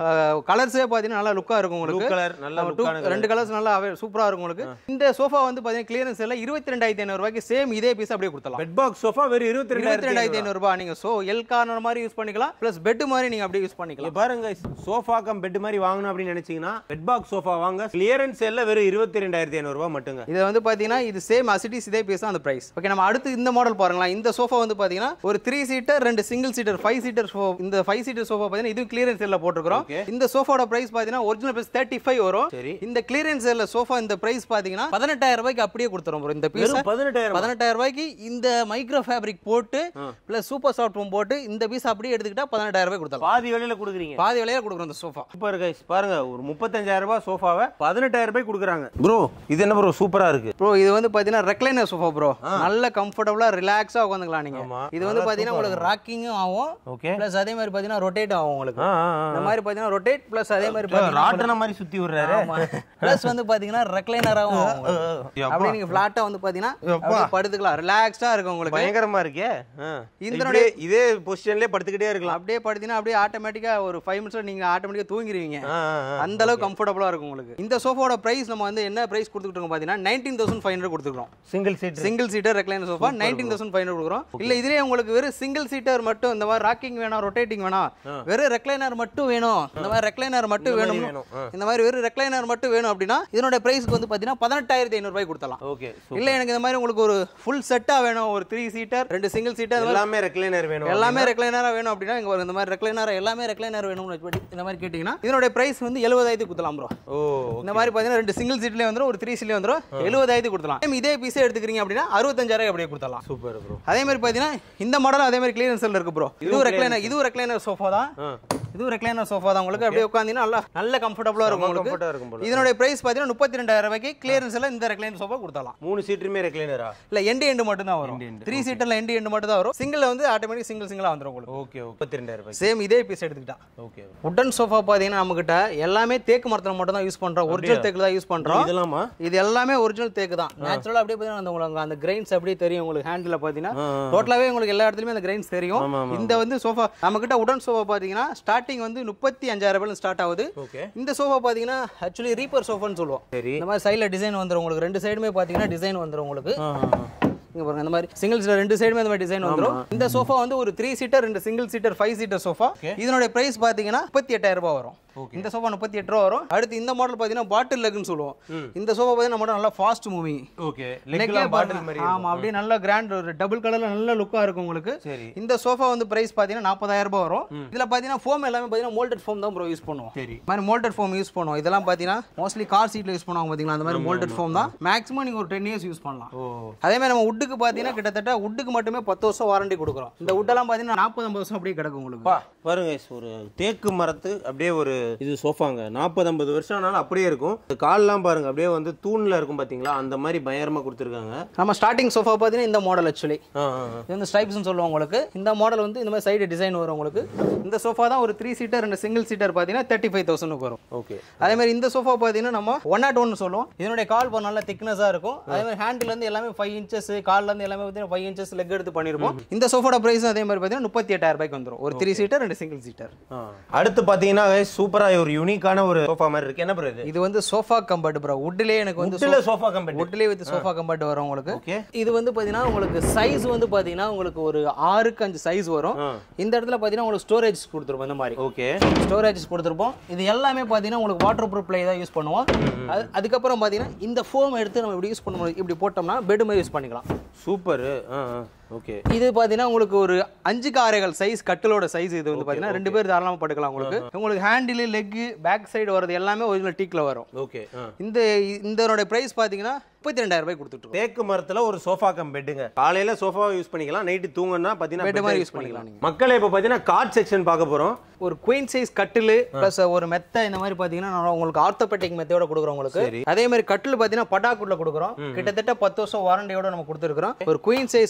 கலர்ஸே பாத்தீங்கன்னா நல்ல லுக்கா இருக்கும் உங்களுக்கு. கலர் நல்ல லுக்கான ரெண்டு கலர்ஸ் நல்லா சூப்பரா இருக்கும் உங்களுக்கு. இந்த சோஃபா வந்து பாத்தீங்கன்னா கிளியரன்ஸ் எல்லாம் இருபத்தி ரெண்டாயிரத்தி ஐநூறு ரூபாய்க்கு சேம் இதே பீஸ் அப்படியே கொடுத்தலாம். பெட் பாக்ஸ் சோஃபா வெறும் இருபத்தி ரெண்டாயிரத்தி ஐநூறு ரூபாய். நீங்க சோ எல் கார்னர் மாதிரி யூஸ் பண்ணிக்கலாம் பிளஸ் பெட் மாதிரி நீங்க அப்படியே யூஸ் பண்ணிக்கலாம். பாருங்க சோஃபா கம் பெட் மாதிரி வாங்கணும் அப்படின்னு நினைச்சீங்கன்னா பெட் பாக்ஸ் சோஃபா வாங்க. கிளியரன்ஸ் எல்லாம் வெறும் இருபத்தி ரெண்டாயிரத்தி ஐநூறு ரூபாய் மட்டுங்க. இது வந்து பாத்தீங்கன்னா இது சேம் அசிட்டிஸ் இதே பீஸ் தான் அந்த பிரைஸ். ஓகே நம்ம அடுத்து இந்த மாடல் பாருங்களா. இந்த சோஃபா வந்து பாத்தீங்கன்னா ஒரு த்ரீ சீட்டர் ரெண்டு சிங்கிள் சீட்டர் ஃபைவ் சீட்டர் இந்த ஃபைவ் சீட்டர் சோஃபா பாத்தீங்கன்னா இது கிளியரன்ஸ் சேல்ல போட்டுருக்கோம். இந்த சோஃபாவோட பிரைஸ் பாத்தீங்கன்னா ஒரிஜினல் பிரைஸ் தேர்ட்டி ஃபைவ் வரும். இந்த கிளியரன்ஸ் சேல்ல சோஃபா இந்த பிரைஸ் பாத்தீங்கன்னா பதினெட்டாயிரம் ரூபாய்க்கு அப்படியே கொடுத்துறோம் ப்ரோ. இந்த பீஸ் பதினெட்டாயிரம் ரூபாய்க்கு இந்த மைக்ரோ ஃபேப்ரிக் போட்டு பிளஸ் சூப்பர் சாஃப்ட் ஃபோம் போட்டு இந்த பீஸ் அப்படியே எடுத்துக்கிட்டா பதினெட்டாயிரம் ரூபாய் கொடுத்தலாம். பாதி விலையில கொடுக்குறீங்க. பாதி விலையில கொடுக்குறோம் இந்த சோஃபா. சூப்பர் கைஸ் பாருங்க ஒரு முப்பத்தஞ்சாயிரம் ரூபாய் சோஃபாவை பதினெட்டாயிரம் ரூபாய் கொடுக்குறாங்க. ப்ரோ இது என்ன ப்ரோ சூப்பரா இருக்கு. ப்ரோ இது வந்து பாத்தீங்கன்னா ரெக்லைனர் சோஃபா ப்ரோ. நல்ல கம்ஃபர்ட்டபிளா ரிலாக்ஸா உட்காந்துக்கலாம் நீங்க. இது வந்து பாத்தீங்கன்னா உங்களுக்கு ராக்கிங்கும் ஆகும் பிளஸ் அதே மாதிரி பாத்தீங்கன்னா ரொட்டேட் ஆகும் உங்களுக்கு. இந்த மாதிரி பாத்தீங்கன்னா ரொட்டேட் பிளஸ் அதே மாதிரி பாத்தீங்கன்னா ராட்டன மாதிரி சுத்தி விடுறாரு. பிளஸ் வந்து பாத்தீங்கன்னா ரெக்லைனராவும் ஆகும். அப்படியே நீங்க ஃபிளாட்டா வந்து பாத்தீங்கன்னா அப்படியே படுத்துக்கலாம். ரிலாக்ஸா இருக்கும் உங்களுக்கு. பயங்கரமா இருக்கே. இந்த இதே பொசிஷன்லயே படுத்துக்கிட்டே இருக்கலாம். அப்படியே படுத்தீங்கன்னா அப்படியே ஆட்டோமேட்டிக்கா ஒரு ஃபைவ் மினிட்ஸ்ல நீங்க ஆட்டோமேட்டிக்கா தூங்கிடுவீங்க. அந்த அளவுக்கு கம்ஃபர்ட்டபிளா இருக்கும் உங்களுக்கு. இந்த சோஃபாவோட பிரைஸ் நம்ம வந்து என்ன பிரைஸ் கொடுத்துட்டு இருக்கோம் பாத்தீங்கன்னா நைன்டீன் தௌசண்ட் ஃபைவ் ஹண்ட்ரட் கொடுத்துருக்கோம். Single seat single seater recliner sofa nineteen thousand five hundred கொடுக்குறோம். இல்ல இதுலயே உங்களுக்கு வெறும் சிங்கிள் சீட்டர் மட்டும் இந்த மாதிரி ராக்கிங் வேணாம் ரொட்டேட்டிங் வேணாம் வெறும் ரெக்லைனர் மட்டும் வேணும் இந்த மாதிரி ரெக்லைனர் மட்டும் வேணும் இந்த மாதிரி வெறும் ரெக்லைனர் மட்டும் வேணும் அப்படின்னா இதனோட பிரைஸ்க்கு வந்து பாத்தீங்கன்னா பதினெட்டாயிரத்தி ஐநூறு ரூபாய் கொடுத்தலாம். ஓகே. இல்ல எனக்கு இந்த மாதிரி உங்களுக்கு ஒரு ஃபுல் செட்டா வேணும் ஒரு த்ரீ சீட்டர் ரெண்டு சிங்கிள் சீட்டர் எல்லாமே ரெக்லைனர் வேணும் எல்லாமே ரெக்லைனரா வேணும் அப்படின்னா இங்க இந்த மாதிரி ரெக்லைனர் எல்லாமே ரெக்லைனர் வேணும் இந்த மாதிரி கேட்டீங்கன்னா இதனோட பிரைஸ் வந்து எழுபதாயிரத்துக்கு கொடுத்தலாம் ப்ரோ. ஓ இந்த மாதிரி பாத்தீங்கன்னா ரெண்டு சிங்கிள் சீட்லயே வந்துரும் ஒரு த்ரீ சீட்லயே வந்துரும் எழுபதாயிரத்துக்கு கொடுத்தலாம். இதே பீஸே எடுத்துக்கிறீங்க அப்படின்னா அறுபத்தஞ்சாயிரம் அப்படியே கொடுத்தலாம். Super bro. அதே மாதிரி பாத்தீங்கன்னா இந்த மாடல் அதே மாதிரி கிளியரன்ஸ் செல்ல இருக்கு ப்ரோ. இது ரெக்லைனர் இது ரெக்லைனர் சோஃபா தான். இது ரெக்லைனர் சோஃபா தான் உங்களுக்கு அப்படியே உட்கார்ந்தீங்கன்னா நல்லா நல்ல கம்ஃபர்ட்டபிளா இருக்கும் உங்களுக்கு. இதனோட பிரைஸ் பாத்தீங்கன்னா முப்பத்தி ரெண்டாயிரம் ரூபாய்க்கு கிளியரன்ஸ்ல இந்த ரெக்லைனர் சோஃபா கொடுத்தலாம். மூணு சீட்டருமே ரெக்லைனரா இல்ல எண்ட் எண்ட் மட்டும் தான் வரும். த்ரீ சீட்டர்ல எண்ட் எண்ட் மட்டும் தான் வரும். சிங்கிள்ல வந்து ஆட்டோமேட்டிக் சிங்கிள் சிங்கிளா வந்துரும் உங்களுக்கு. ஓகே. முப்பத்தி ரெண்டாயிரம் ரூபாய் சேம் இதே பீஸ் எடுத்துக்கிட்டா. ஓகே. வுடன் சோஃபா பாத்தீங்கன்னா நம்ம கிட்ட எல்லாமே தேக்கு மரத்துல மட்டும் தான் யூஸ் பண்றோம். ஒரிஜினல் தேக்குல தான் யூஸ் பண்றோம். இதெல்லாமா இது எல்லாமே ஒரிஜினல் தேக்கு தான். நேச்சுரலா அப்படியே பாத்தீங்கன்னா அந்த உங்களுக்கு அந்த கிரைன்ஸ் அப்படியே தெரியும் உங்களுக்கு. ஹேண்டில் பாத்தீங்கன்னா டோட்டலாவே உங்களுக்கு எல்லா இடத்துலயுமே அந்த கிரைன்ஸ் தெரியும். இந்த வந்து சோஃபா நம்ம கிட்ட வுடன் சோஃபா பாத்தீங்கன்னா ஸ்டார்டிங் வந்து முப்பத்தி அஞ்சாயிரம் ரூபாயில ஸ்டார்ட் ஆகுது. இந்த சோஃபா பாத்தீங்கன்னா ஆக்சுவலி ரீப்பர் சோஃபான்னு சொல்லுவோம். இந்த மாதிரி சைடுல டிசைன் வந்துரும் உங்களுக்கு. ரெண்டு சைடுமே பாத்தீங்கன்னா டிசைன் வந்துரும் உங்களுக்கு. இங்க பாருங்க இந்த மாதிரி சிங்கிள் சீட்டர் ரெண்டு சைடுமே இந்த மாதிரி டிசைன் வந்துரும். இந்த சோஃபா வந்து ஒரு த்ரீ சீட்டர் ரெண்டு single seater five seater sofa. இதனோட பிரைஸ் பாத்தீங்கன்னா முப்பத்தி எட்டாயிரம் ரூபாய் வரும். இந்த சோஃபா முப்பத்தி எட்டு ரூபா வரும். அடுத்து இந்த மாடல் பாத்தீங்கன்னா பாட்டில் லெக்னு சொல்லுவோம். இந்த சோஃபா பாத்தீங்கன்னா நம்ம நல்லா ஃபாஸ்ட் மூவிங். ஓகே. லெக்ல பாட்டில் மாதிரி. ஆமா அப்படியே நல்ல கிராண்ட் ஒரு டபுள் கலர்ல நல்ல லுக்கா இருக்கும் உங்களுக்கு. இந்த சோஃபா வந்து பிரைஸ் பாத்தீங்கன்னா நாற்பதாயிரம் ரூபாய் வரும். இதுல பாத்தீங்கன்னா ஃபோம் எல்லாமே பாத்தீங்கன்னா மோல்டட் ஃபோம் தான் ப்ரோ யூஸ் பண்ணுவோம். சரி. மாதிரி மோல்டட் ஃபோம் யூஸ் பண்ணுவோம். இதெல்லாம் பாத்தீங்கன்னா மோஸ்ட்லி கார் சீட்ல யூஸ் பண்ணுவாங்க பாத்தீங்களா அந்த மாதிரி மோல்டட் ஃபோம் தான். மேக்ஸிமம் நீங்க ஒரு டென் இயர்ஸ் யூஸ் பண்ணலாம். அதே மாதிரி நம்ம வுட்டுக்கு பாத்தீங்கன்னா கிட்டத்தட்ட வுட்டுக்கு மட்டுமே பத்து வருஷம் வாரண்டி கொடுக்குறோம். இந்த வுட் எல்லாம் பாத்தீங்கன்னா நாற்பது ஐம்பது வருஷம் அப்படியே கிடக்கும் உங்களுக்கு. பாருங்க ஒரு தேக்கு மரத்து அப்படியே ஒரு இது சோஃபாங்க நாற்பது ஐம்பது வருஷம் ஆனாலும் அப்படியே இருக்கும். கால்லாம் பாருங்க அப்படியே வந்து தூண்ல இருக்கும் பாத்தீங்களா அந்த மாதிரி பயங்கரமா கொடுத்துருக்காங்க. நம்ம ஸ்டார்டிங் சோஃபா பாத்தீங்கன்னா இந்த மாடல் ஆக்சுவலி இது வந்து ஸ்ட்ரைப்ஸ்னு சொல்லுவாங்க உங்களுக்கு. இந்த மாடல் வந்து இந்த மாதிரி சைடு டிசைன் வரும் உங்களுக்கு. இந்த சோஃபா தான் ஒரு த்ரீ சீட்டர் ரெண்டு சிங்கிள் சீட்டர் பாத்தீங்கன்னா தேர்ட்டி ஃபைவ் தௌசண்ட் வரும். ஓகே. அதே மாதிரி இந்த சோஃபா பாத்தீங்கன்னா நம்ம ஒன் நாட் ஒன் சொல்லுவோம். இதனுடைய கால் பண்ண நல்ல திக்னஸா இருக்கும். அதே மாதிரி ஹேண்டில் இருந்து எல்லாமே ஃபைவ் இன்ச்சஸ் கால்ல இருந்து எல்லாமே பாத்தீங்கன்னா ஃபைவ் இன்ச்சஸ் லெக் எடுத்து பண்ணிருப்போம். இந்த சோஃபாவோட பிரைஸ் அதே மாதிரி பாத்தீங்கன்னா முப்பத்தி எட்டாயிரம் ரூபாய்க்கு வந்துரும். ஒரு த்ரீ சீட்டர் ரெண்டு சிங்கிள் சீட்டர். அடுத்து பாத்தீங்கன்னா சூப்பரா ஒரு யூனிக்கான ஒரு சோஃபா மாதிரி இருக்கு. என்ன ப்ரோ இது? இது வந்து சோஃபா கம்பர்ட் ப்ரோ. வுட்லயே எனக்கு வந்து வுட்ல சோஃபா கம்பர்ட். வுட்லயே வித் சோஃபா கம்பர்ட் வரும் உங்களுக்கு. ஓகே. இது வந்து பாத்தீங்கன்னா உங்களுக்கு சைஸ் வந்து பாத்தீங்கன்னா உங்களுக்கு ஒரு ஆறுக்கு அஞ்சு சைஸ் வரும். இந்த இடத்துல பாத்தீங்கன்னா உங்களுக்கு ஸ்டோரேஜ் கொடுத்துருப்போம் இந்த மாதிரி. ஓகே. ஸ்டோரேஜ் கொடுத்துருப்போம். இது எல்லாமே பாத்தீங்கன்னா உங்களுக்கு வாட்டர் ப்ரூஃப் பிளே தான் யூஸ் பண்ணுவோம். அதுக்கப்புறம் பாத்தீங்கன்னா இந்த ஃபோம் எடுத்து நம்ம இப்படி யூஸ் பண்ணுவோம். இப்படி போட்டோம்னா பெட் மாதிரி யூஸ் பண்ணிக்கலாம். சூப்பர். ஓகே. இது பாத்தீங்கன்னா உங்களுக்கு ஒரு அஞ்சுக்கு ஆறேகால் சைஸ் கட்டிலோட சைஸ். இது வந்து பாத்தீங்கன்னா ரெண்டு பேர் தாராளமா படுக்கலாம் உங்களுக்கு. உங்களுக்கு ஹேண்டில் லெக் பேக் சைடு வரது எல்லாமே ஒரிஜினல் டீக்ல வரும். ஓகே. இந்த இதனோட பிரைஸ் பாத்தீங்கன்னா முப்பத்தி ரெண்டாயிரம் ரூபாய் கொடுத்துட்டு. தேக்கு மரத்துல ஒரு சோஃபா கம் பெட்டுங்க. காலையில சோஃபாவை யூஸ் பண்ணிக்கலாம். நைட்டு தூங்கணும்னா பாத்தீங்கன்னா பெட் மாதிரி யூஸ் பண்ணிக்கலாம். மக்களே இப்ப பாத்தீங்கன்னா கார்ட் செக்ஷன் பார்க்க போறோம். ஒரு குயின் சைஸ் கட்டில் பிளஸ் ஒரு மெத்த இந்த மாதிரி பாத்தீங்கன்னா உங்களுக்கு ஆர்த்தோபெடிக் மெத்தோட கொடுக்குறோம் உங்களுக்கு. அதே மாதிரி கட்டில் பாத்தீங்கன்னா பட்டாக்குள்ள கொடுக்குறோம். கிட்டத்தட்ட பத்து வருஷம் வாரண்டியோட நம்ம கொடுத்துருக்கோம். ஒரு குயின் சைஸ் கட்டில்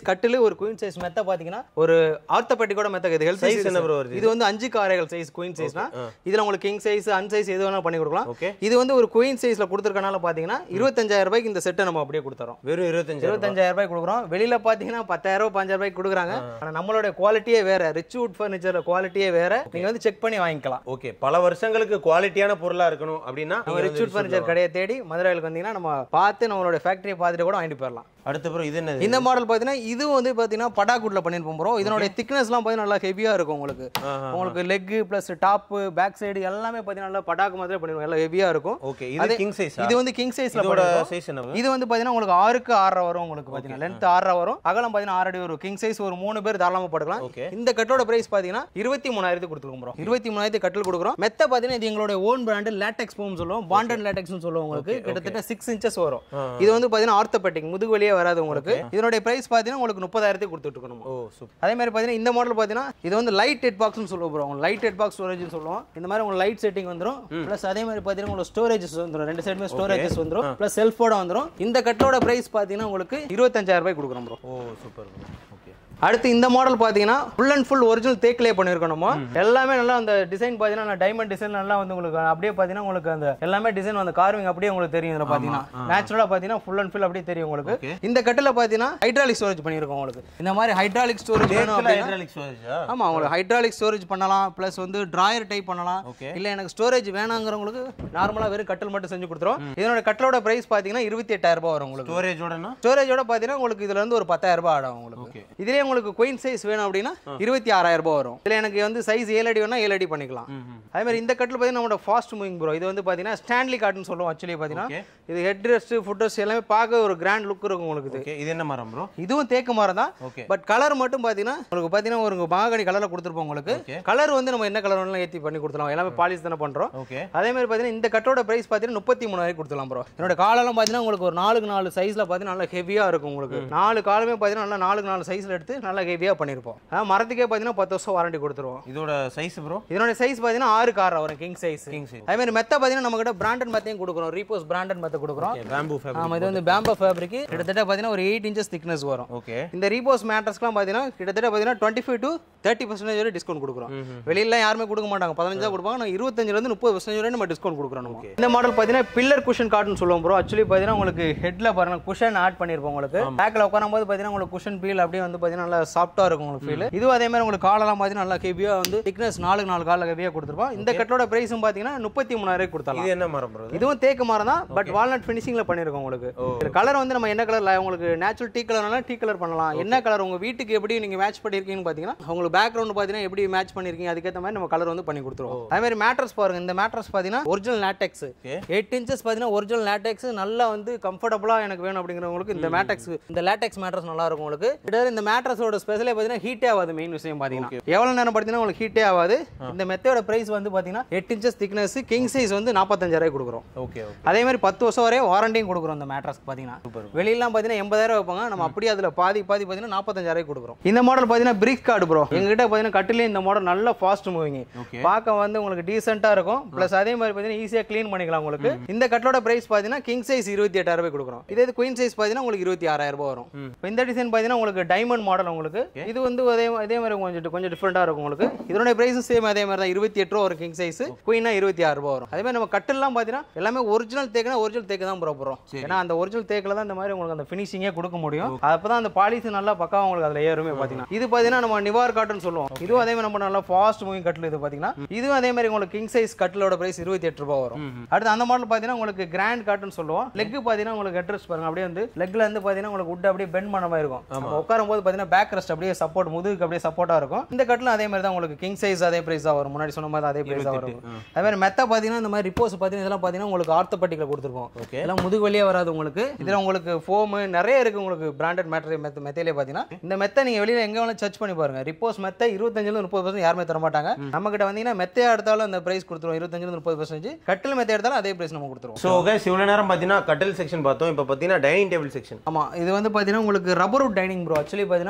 ஒரு குயின் சைஸ் மெத்த பாத்தீங்கன்னா ஒரு ஆர்த்தோபெடிக்கோட மெத்த இது ஹெல்த் சைஸ் என்ன ப்ரோ வருது இது வந்து அஞ்சு காரைகள் சைஸ் குயின் சைஸ்னா இதுல உங்களுக்கு கிங் சைஸ் அன் சைஸ் எது வேணா பண்ணி கொடுக்கலாம் இது வந்து ஒரு குயின் சைஸ்ல கொடுத்திருக்கனால பாத்தீங்கன்னா இருபத்தஞ்சாயிரம் ரூபாய்க்கு இந்த செட்டை நம்ம அப்படியே கொடுத்துறோம் வெறும் இருபத்தஞ்சாயிரம் ரூபாய்க்கு கொடுக்குறோம் வெளியில பாத்தீங்கன்னா பத்தாயிரம் ரூபாய் பஞ்சாயிரம் ரூபாய்க்கு கொடுக்குறாங்க ஆனா நம்மளோட குவாலிட்டியே வேற ரிச்வுட் ஃபர்னிச்சர் குவாலிட்டியே வேற நீங்க வந்து செக் பண்ணி வாங்கிக்கலாம் ஓகே பல வருஷங்களுக்கு குவாலிட்டியான பொருளா இருக்கணும் அப்படின்னா ரிச்வுட் ஃபர்னிச்சர் கடையை தேடி மதுரைக்கு வந்தீங்கன்னா நம்ம பார்த்து நம்மளோட ஃபேக்டரியை பார்த்துட்டு கூட வாங்கிட்டு போயிடலாம் அடுத்து ப்ரோ இது என்னது இந்த மாடல் பாத்தீங்கன்னா இது வந்து பாத்தீங்கன்னா படாகுட்ல பண்ணிருப்போம் ப்ரோ இதனோட திக்னஸ்லாம் பாத்தீங்கன்னா நல்லா ஹெவியா இருக்கும் உங்களுக்கு உங்களுக்கு leg plus top back side எல்லாமே பாத்தீங்கன்னா நல்லா படாகு மாதிரி பண்ணிருக்கோம் எல்லாம் ஹெவியா இருக்கும் ஓகே இது கிங் சைஸ் இது வந்து கிங் சைஸ்ல இதோட சைஸ் என்ன இது வந்து பாத்தீங்கன்னா உங்களுக்கு ஆறுக்கு ஆறரை வரும் உங்களுக்கு பாத்தீங்கன்னா லென்த் ஆறரை வரும் அகலம் பாத்தீங்கன்னா ஆறு அடி வரும் கிங் சைஸ் ஒரு மூணு பேர் தாராளமா படுக்கலாம் இந்த கட்டோட பிரைஸ் பாத்தீங்கன்னா இருபத்தி மூணாயிரத்துக்கு கொடுத்துருக்கோம் ப்ரோ இருபத்தி மூணாயிரத்துக்கு கட்டில் கொடுக்குறோம் மெத்த பாத்தீங்கன்னா இது எங்களோட ஓன் பிராண்ட் லேட்டெக்ஸ் ஃபோம் சொல்லுவோம் பாண்டட் லேட்டெக்ஸ்னு சொல்லுவோம் உங்களுக்கு கிட்டத்தட்ட சிக்ஸ் இன்ச்சஸ் வரும் இது வந்து பாத்தீங்கன்னா ஆர்த்தோபெடிக் முதுகு வலியே வராது உங்களுக்கு இதனுடைய பிரைஸ் பாத்தீங்கன்னா உங்களுக்கு முப்பதாயிரத்துக்கு கொடுத்துட்டு இருக்கணும் ஓ சூப்பர் அதே மாதிரி பாத்தீங்கன்னா இந்த மாடல் பாத்தீங்கன்னா இது வந்து லைட் ஹெட் பாக்ஸ்னு சொல்லுவோம் ப்ரோ லைட் ஹெட் பாக்ஸ் ஸ்டோரேஜ்னு சொல்லுவோம் இந்த மாதிரி உங்களுக்கு லைட் செட்டிங் வந்துரும் பிளஸ் அதே மாதிரி பாத்தீங்கன்னா உங்களுக்கு ஸ்டோரேஜஸ் வந்துரும் ரெண்டு சைடுமே ஸ்டோரேஜஸ் வந்துரும் பிளஸ் செல்ஃபோட வந்துரும் இந்த கட்டோட பிரைஸ் பாத்தீங்கன்னா உங்களுக்கு இருபத்தஞ்சாயிரம் ரூபாய் கொடுக்குறோம் ப்ரோ ஓ சூப்பர் ஓகே அடுத்து இந்த மாடல் பாத்தீங்கன்னா ஃபுல் அண்ட் ஃபுல் ஒரிஜினல் தேக்கிலே பண்ணிருக்கோம் நம்ம எல்லாமே நல்லா அந்த டிசைன் பாத்தீங்கன்னா டைமண்ட் டிசைன் நல்லா வந்து உங்களுக்கு அப்படியே பாத்தீங்கன்னா உங்களுக்கு அந்த எல்லாமே டிசைன் அந்த கார்விங் அப்படியே உங்களுக்கு தெரியும் இதுல பாத்தீங்கன்னா நேச்சுரலா பாத்தீங்கன்னா ஃபுல் அண்ட் ஃபுல் அப்படியே தெரியும் உங்களுக்கு இந்த கட்டில பாத்தீங்கன்னா ஹைட்ராலிக் ஸ்டோரேஜ் பண்ணிருக்கோம் உங்களுக்கு இந்த மாதிரி ஹைட்ராலிக் ஸ்டோரேஜ் ஹைட்ராலிக் ஸ்டோரேஜ் ஆமா உங்களுக்கு ஹைட்ராலிக் ஸ்டோரேஜ் பண்ணலாம் பிளஸ் வந்து டிராயர் டைப் பண்ணலாம் இல்ல எனக்கு ஸ்டோரேஜ் வேணாங்கிறவங்களுக்கு நார்மலா வெறும் கட்டில் மட்டும் செஞ்சு கொடுத்துரும் இதனோட கட்டிலோட பிரைஸ் பாத்தீங்கன்னா இருபத்தி எட்டாயிரம் ரூபாய் வரும் உங்களுக்கு ஸ்டோரேஜோட ஸ்டோரேஜோட பாத்தீங்கன்னா உங்களுக்கு இதுல இருந்து ஒரு பத்தாயிரம் ரூபாய் ஆகும் உங்களுக்கு இதுலயே உங்களுக்கு குயின் சைஸ் வேணும் அப்படின்னா இருபத்தி ஆறாயிரம் ரூபாய் வரும் இதுல எனக்கு வந்து சைஸ் ஏழு அடி வேணா ஏழு அடி பண்ணிக்கலாம் அதே மாதிரி இந்த கட்டில் பாத்தீங்கன்னா நம்மளோட ஃபாஸ்ட் மூவிங் ப்ரோ இது வந்து பாத்தீங்கன்னா ஸ்டான்லி கார்ட்னு சொல்லுவோம் ஆக்சுவலி பாத்தீங்கன்னா இது ஹெட் ரெஸ்ட் ஃபுட் ரெஸ்ட் எல்லாமே பார்க்க ஒரு கிராண்ட் லுக் இருக்கும் உங்களுக்கு இது இது என்ன மரம் ப்ரோ இதுவும் தேக்கு மரம் தான் பட் கலர் மட்டும் பாத்தீங்கன்னா உங்களுக்கு பாத்தீங்கன்னா ஒரு மாகனி கலர்ல கொடுத்துருப்போம் உங்களுக்கு கலர் வந்து நம்ம என்ன கலர் வேணாலும் ஏத்தி பண்ணி கொடுத்துலாம் எல்லாமே பாலிஷ் தானே பண்றோம் அதே மாதிரி பாத்தீங்கன்னா இந்த கட்டோட பிரைஸ் பாத்தீங்கன்னா முப்பத்தி மூணாயிரம் கொடுத்துலாம் ப்ரோ என்னோட காலெல்லாம் பாத்தீங்கன்னா உங்களுக்கு ஒரு நாலுக்கு நாலு சைஸ்ல பாத்தீங்கன்னா நல்லா ஹெவியா இருக்கும் உங்களுக்கு நாலு காலமே பாத்தீங்கன்னா நல்லா நாலுக்கு நாலு சைஸ்ல எடுத்து நல்லா ஹெவியா பண்ணிருப்போம் மரத்துக்கே பாத்தீங்கன்னா பத்து வருஷம் வாரண்டி கொடுத்துருவோம் இதோட சைஸ் ப்ரோ இதோட சைஸ் பாத்தீங்கன்னா ஆறு கார் வரும் கிங் சைஸ் கிங் சைஸ் அதே மாதிரி மெத்த பாத்தீங்கன்னா நம்ம கிட்ட பிராண்டட் மெத்தையும் கொடுக்குறோம் ரீபோஸ் பிராண்டட் மெத்த கொடுக்குறோம் பேம்பு ஃபேப்ரிக் ஆமா இது வந்து பேம்பு ஃபேப்ரிக் கிட்டத்தட்ட பாத்தீங்கன்னா ஒரு எயிட் இன்ச்சஸ் திக்னஸ் வரும் ஓகே இந்த ரீபோஸ் மேட்ரஸ்லாம் பாத்தீங்கன்னா கிட்டத்தட்ட பாத்தீங்கன்னா twenty five to thirty percentage வரை டிஸ்கவுண்ட் கொடுக்குறோம் வெளியில யாருமே கொடுக்க மாட்டாங்க பதினஞ்சா கொடுப்பாங்க நான் இருபத்தஞ்சுல இருந்து முப்பது பர்சன்டேஜ் வரை நம்ம டிஸ்கவுண்ட் கொடுக்குறோம் நமக்கு இந்த மாடல் பாத்தீங்கன்னா பில்லர் குஷன் கார்ட்னு சொல்லுவோம் ப்ரோ ஆக்சுவலி பாத்தீங்கன்னா உங்களுக்கு ஹெட்ல பாருங்க குஷன் ஆட் பண்ணிருப்போம் உங்களுக்கு பேக்ல உட்காரும் போது பாத்தீங்கன்னா உங்களுக்கு குஷன் ஃபீல் அப்படியே வந்து பாத்தீங்கன்னா நல்லா சாஃப்ட்டா இருக்கும் உங்களுக்கு ஃபீல் இது அதே மாதிரி உங்களுக்கு காலெல்லாம் பாத்தீங்கன்னா நல்லா ஹெவியா வந்து திக்னஸ் நாலுக்கு நாலு கால ஹெவியா கொடுத்துருப்போம் இந்த கட்டோட பிரைஸும் பாத்தீங்கன்னா முப்பத்தி மூணாயிரம் கொடுத்தாங்க இது என்ன மரம் ப்ரோ இதுவும் தேக்கு மரம் தான் பட் வால்நட் ஃபினிஷிங்ல பண்ணிருக்கோம் உங்களுக்கு கலர் வந்து நம்ம என்ன கலர்ல உங்களுக்கு நேச்சுரல் டீ கலர்னால டீ கலர் பண்ணலாம் என்ன கலர் உங்க வீட்டுக்கு எப்படி நீங்க மேட்ச் பண்ணிருக்கீங்கன்னு பாத்தீங்கன்னா உங்களுக்கு பேக்ரவுண்ட் பாத்தீங்கன்னா எப்படி மேட்ச் பண்ணிருக்கீங்க அதுக்கேற்ற மாதிரி நம்ம கலர் வந்து பண்ணி கொடுத்துருவோம் அதே மாதிரி மேட்ரஸ் பாருங்க இந்த மேட்ரஸ் பாத்தீங்கன்னா ஒரிஜினல் லேட்டெக்ஸ் எயிட் இன்ச்சஸ் பாத்தீங்கன்னா ஒரிஜினல் லேட்டெக்ஸ் நல்லா வந்து கம்ஃபர்டபுளா எனக்கு வேணும் அப்படிங்கிறவங்களுக்கு இந்த மேட்ரஸ் இந்த லேட்டெக்ஸ் மேட்ரஸ் நல்லா இருக்கும் உங்களுக்கு இந்த மேட்ரஸோட ஸ்பெஷலே பாத்தீங்கன்னா ஹீட்டே ஆகாது மெயின் விஷயம் பாத்தீங்கன்னா எவ்வளவு நேரம் படுத்தினா உங்களுக்கு ஹீட்டே ஆகாது இந்த மெத்தோட பிரைஸ் வந்து பாத்தீங்கன்னா எட்டு இன்ச்சஸ் திக்னஸ் கிங் சைஸ் வந்து நாற்பத்தஞ்சாயிரம் ரூபாய் கொடுக்குறோம் ஓகே அதே மாதிரி பத்து வருஷம் வரை வாரண்டியும் கொடுக்குறோம் இந்த மேட்ரஸ்க்கு பாத்தீங்கன்னா வெளியெல்லாம் பாத்தீங்கன்னா எண்பதாயிரம் வைப்பாங்க நம்ம அப்படியே அதுல பாதி பாதி பாத்தீங்கன்னா நாற்பத்தஞ்சாயிரம் ரூபாய் கொடுக்குறோம் இந்த மாடல் பாத்தீங்கன்னா பிரிக் கார்டு ப்ரோ எங்ககிட்ட பாத்தீங்கன்னா கட்டிலே இந்த மாடல் நல்ல ஃபாஸ்ட் மூவிங் பார்க்க வந்து உங்களுக்கு டீசென்ட்டா இருக்கும் பிளஸ் அதே மாதிரி பாத்தீங்கன்னா ஈஸியா க்ளீன் பண்ணிக்கலாம் உங்களுக்கு இந்த கட்டோட பிரைஸ் பாத்தீங்கன்னா கிங் சைஸ் இருபத்தி எட்டாயிரம் ரூபாய் கொடுக்குறோம் இதே குயின் சைஸ் பாத்தீங்கன்னா உங்களுக்கு இருபத்தி ஆறாயிரம் ரூபாய் வரும் இந்த டிசைன் பாத்தீங்கன்னா உங்களுக்கு டைமண்ட் மாடல் உங்களுக்கு இது வந்து அதே அதே மாதிரி கொஞ்சம் கொஞ்சம் டிஃபரெண்டா இருக்கும் உங்களுக்கு இதோட பிரைஸ் சேம் அதே மாதிரி தான் இருபத்தி எட்டு ரூபா ஒரு கிங் சைஸ் குயினா இருபத்தி ஆறு ரூபாய் வரும் அதே மாதிரி நம்ம கட்டெல்லாம் பாத்தீங்கன்னா எல்லாமே ஒரிஜினல் தேக்குனா ஒரிஜினல் தேக்கு தான் போறோம் ஏன்னா அந்த ஒரிஜினல் தேக்குல தான் இந்த மாதிரி உங்களுக்கு அந்த ஃபினிஷிங்கே கொடுக்க முடியும் அப்பதான் அந்த பாலிஷ் நல்லா பக்கா உங்களுக்கு அதுல ஏறுமே பாத்தீங்கன்னா இது பாத்தீங்கன்னா நம்ம நிவார் காட்டன் சொல்லுவோம் இதுவும் அதே மாதிரி நம்ம நல்லா ஃபாஸ்ட் மூவிங் கட்டில் இது பாத்தீங்கன்னா இதுவும் அதே மாதிரி உங்களுக்கு கிங் சைஸ் கட்டிலோட பிரைஸ் இருபத்தி எட்டு ரூபாய் வரும் அடுத்து அந்த மாடல் பாத்தீங்கன்னா உங்களுக்கு கிராண்ட் காட்டன் சொல்லுவோம் லெக் பாத்தீங்கன்னா உங்களுக்கு அட்ரஸ் பாருங்க அப்படியே வந்து லெக்ல இருந்து பாத்தீங்கன்னா உங்களுக்கு உட் அப்படியே பெண்ட் பண்ண மாதிரி இருக்கும் உட்காரும் போது பாத்தீங்கன்னா பேக் ரெஸ்ட் அப்படியே சப்போர்ட் முதுகுக்கு அப்படியே சப்போர்ட்டா இருக்கும் இந்த கட்டிலும் அதே மாதிரி தான் உங்களுக்கு கிங் சைஸ் அதே பிரைஸ் தான் வரும் முன்னாடி சொன்ன மாதிரி அதே பிரைஸ் தான் வரும் அதே மாதிரி மெத்த பாத்தீங்கன்னா இந்த மாதிரி ரிப்போஸ் பாத்தீங்கன்னா இதெல்லாம் பாத்தீங்கன்னா உங்களுக்கு ஆர்த்தோபெடிக்ல கொடுத்துருக்கோம் இதெல்லாம் முதுகு வலியா வராது உங்களுக்கு இதுல உங்களுக்கு ஃபோம் நிறைய இருக்கு உங்களுக்கு பிராண்டட் மேட்டர் மெத்த மெத்தையிலே பாத்தீங்கன்னா இந்த மெத்த நீங்க வெளியில எங்க வேணாலும் சர்ச் பண்ணி பாருங்க ரிப்போஸ் மெத்த இருபத்தஞ்சுல முப்பது பர்சன்ட் யாருமே தர மாட்டாங்க நம்ம கிட்ட வந்தீங்கன்னா மெத்தையா எடுத்தாலும் அந்த பிரைஸ் கொடுத்துருவோம் இருபத்தஞ்சுல முப்பது பர்சன்ட் கட்டில் மெத்த எடுத்தாலும் அதே பிரைஸ் நம்ம கொடுத்துருவோம் சோ गाइस இவ்வளவு நேரம் பாத்தீங்கன்னா கட்டில் செக்ஷன் பார்த்தோம் இப்போ பாத்தீங்கன்னா டைனிங் டேபிள் செக்ஷன் ஆமா இது வந்து பாத்தீங்கன்னா உங்களுக்கு rubber wood dining bro actually பாத்தீங்கன்னா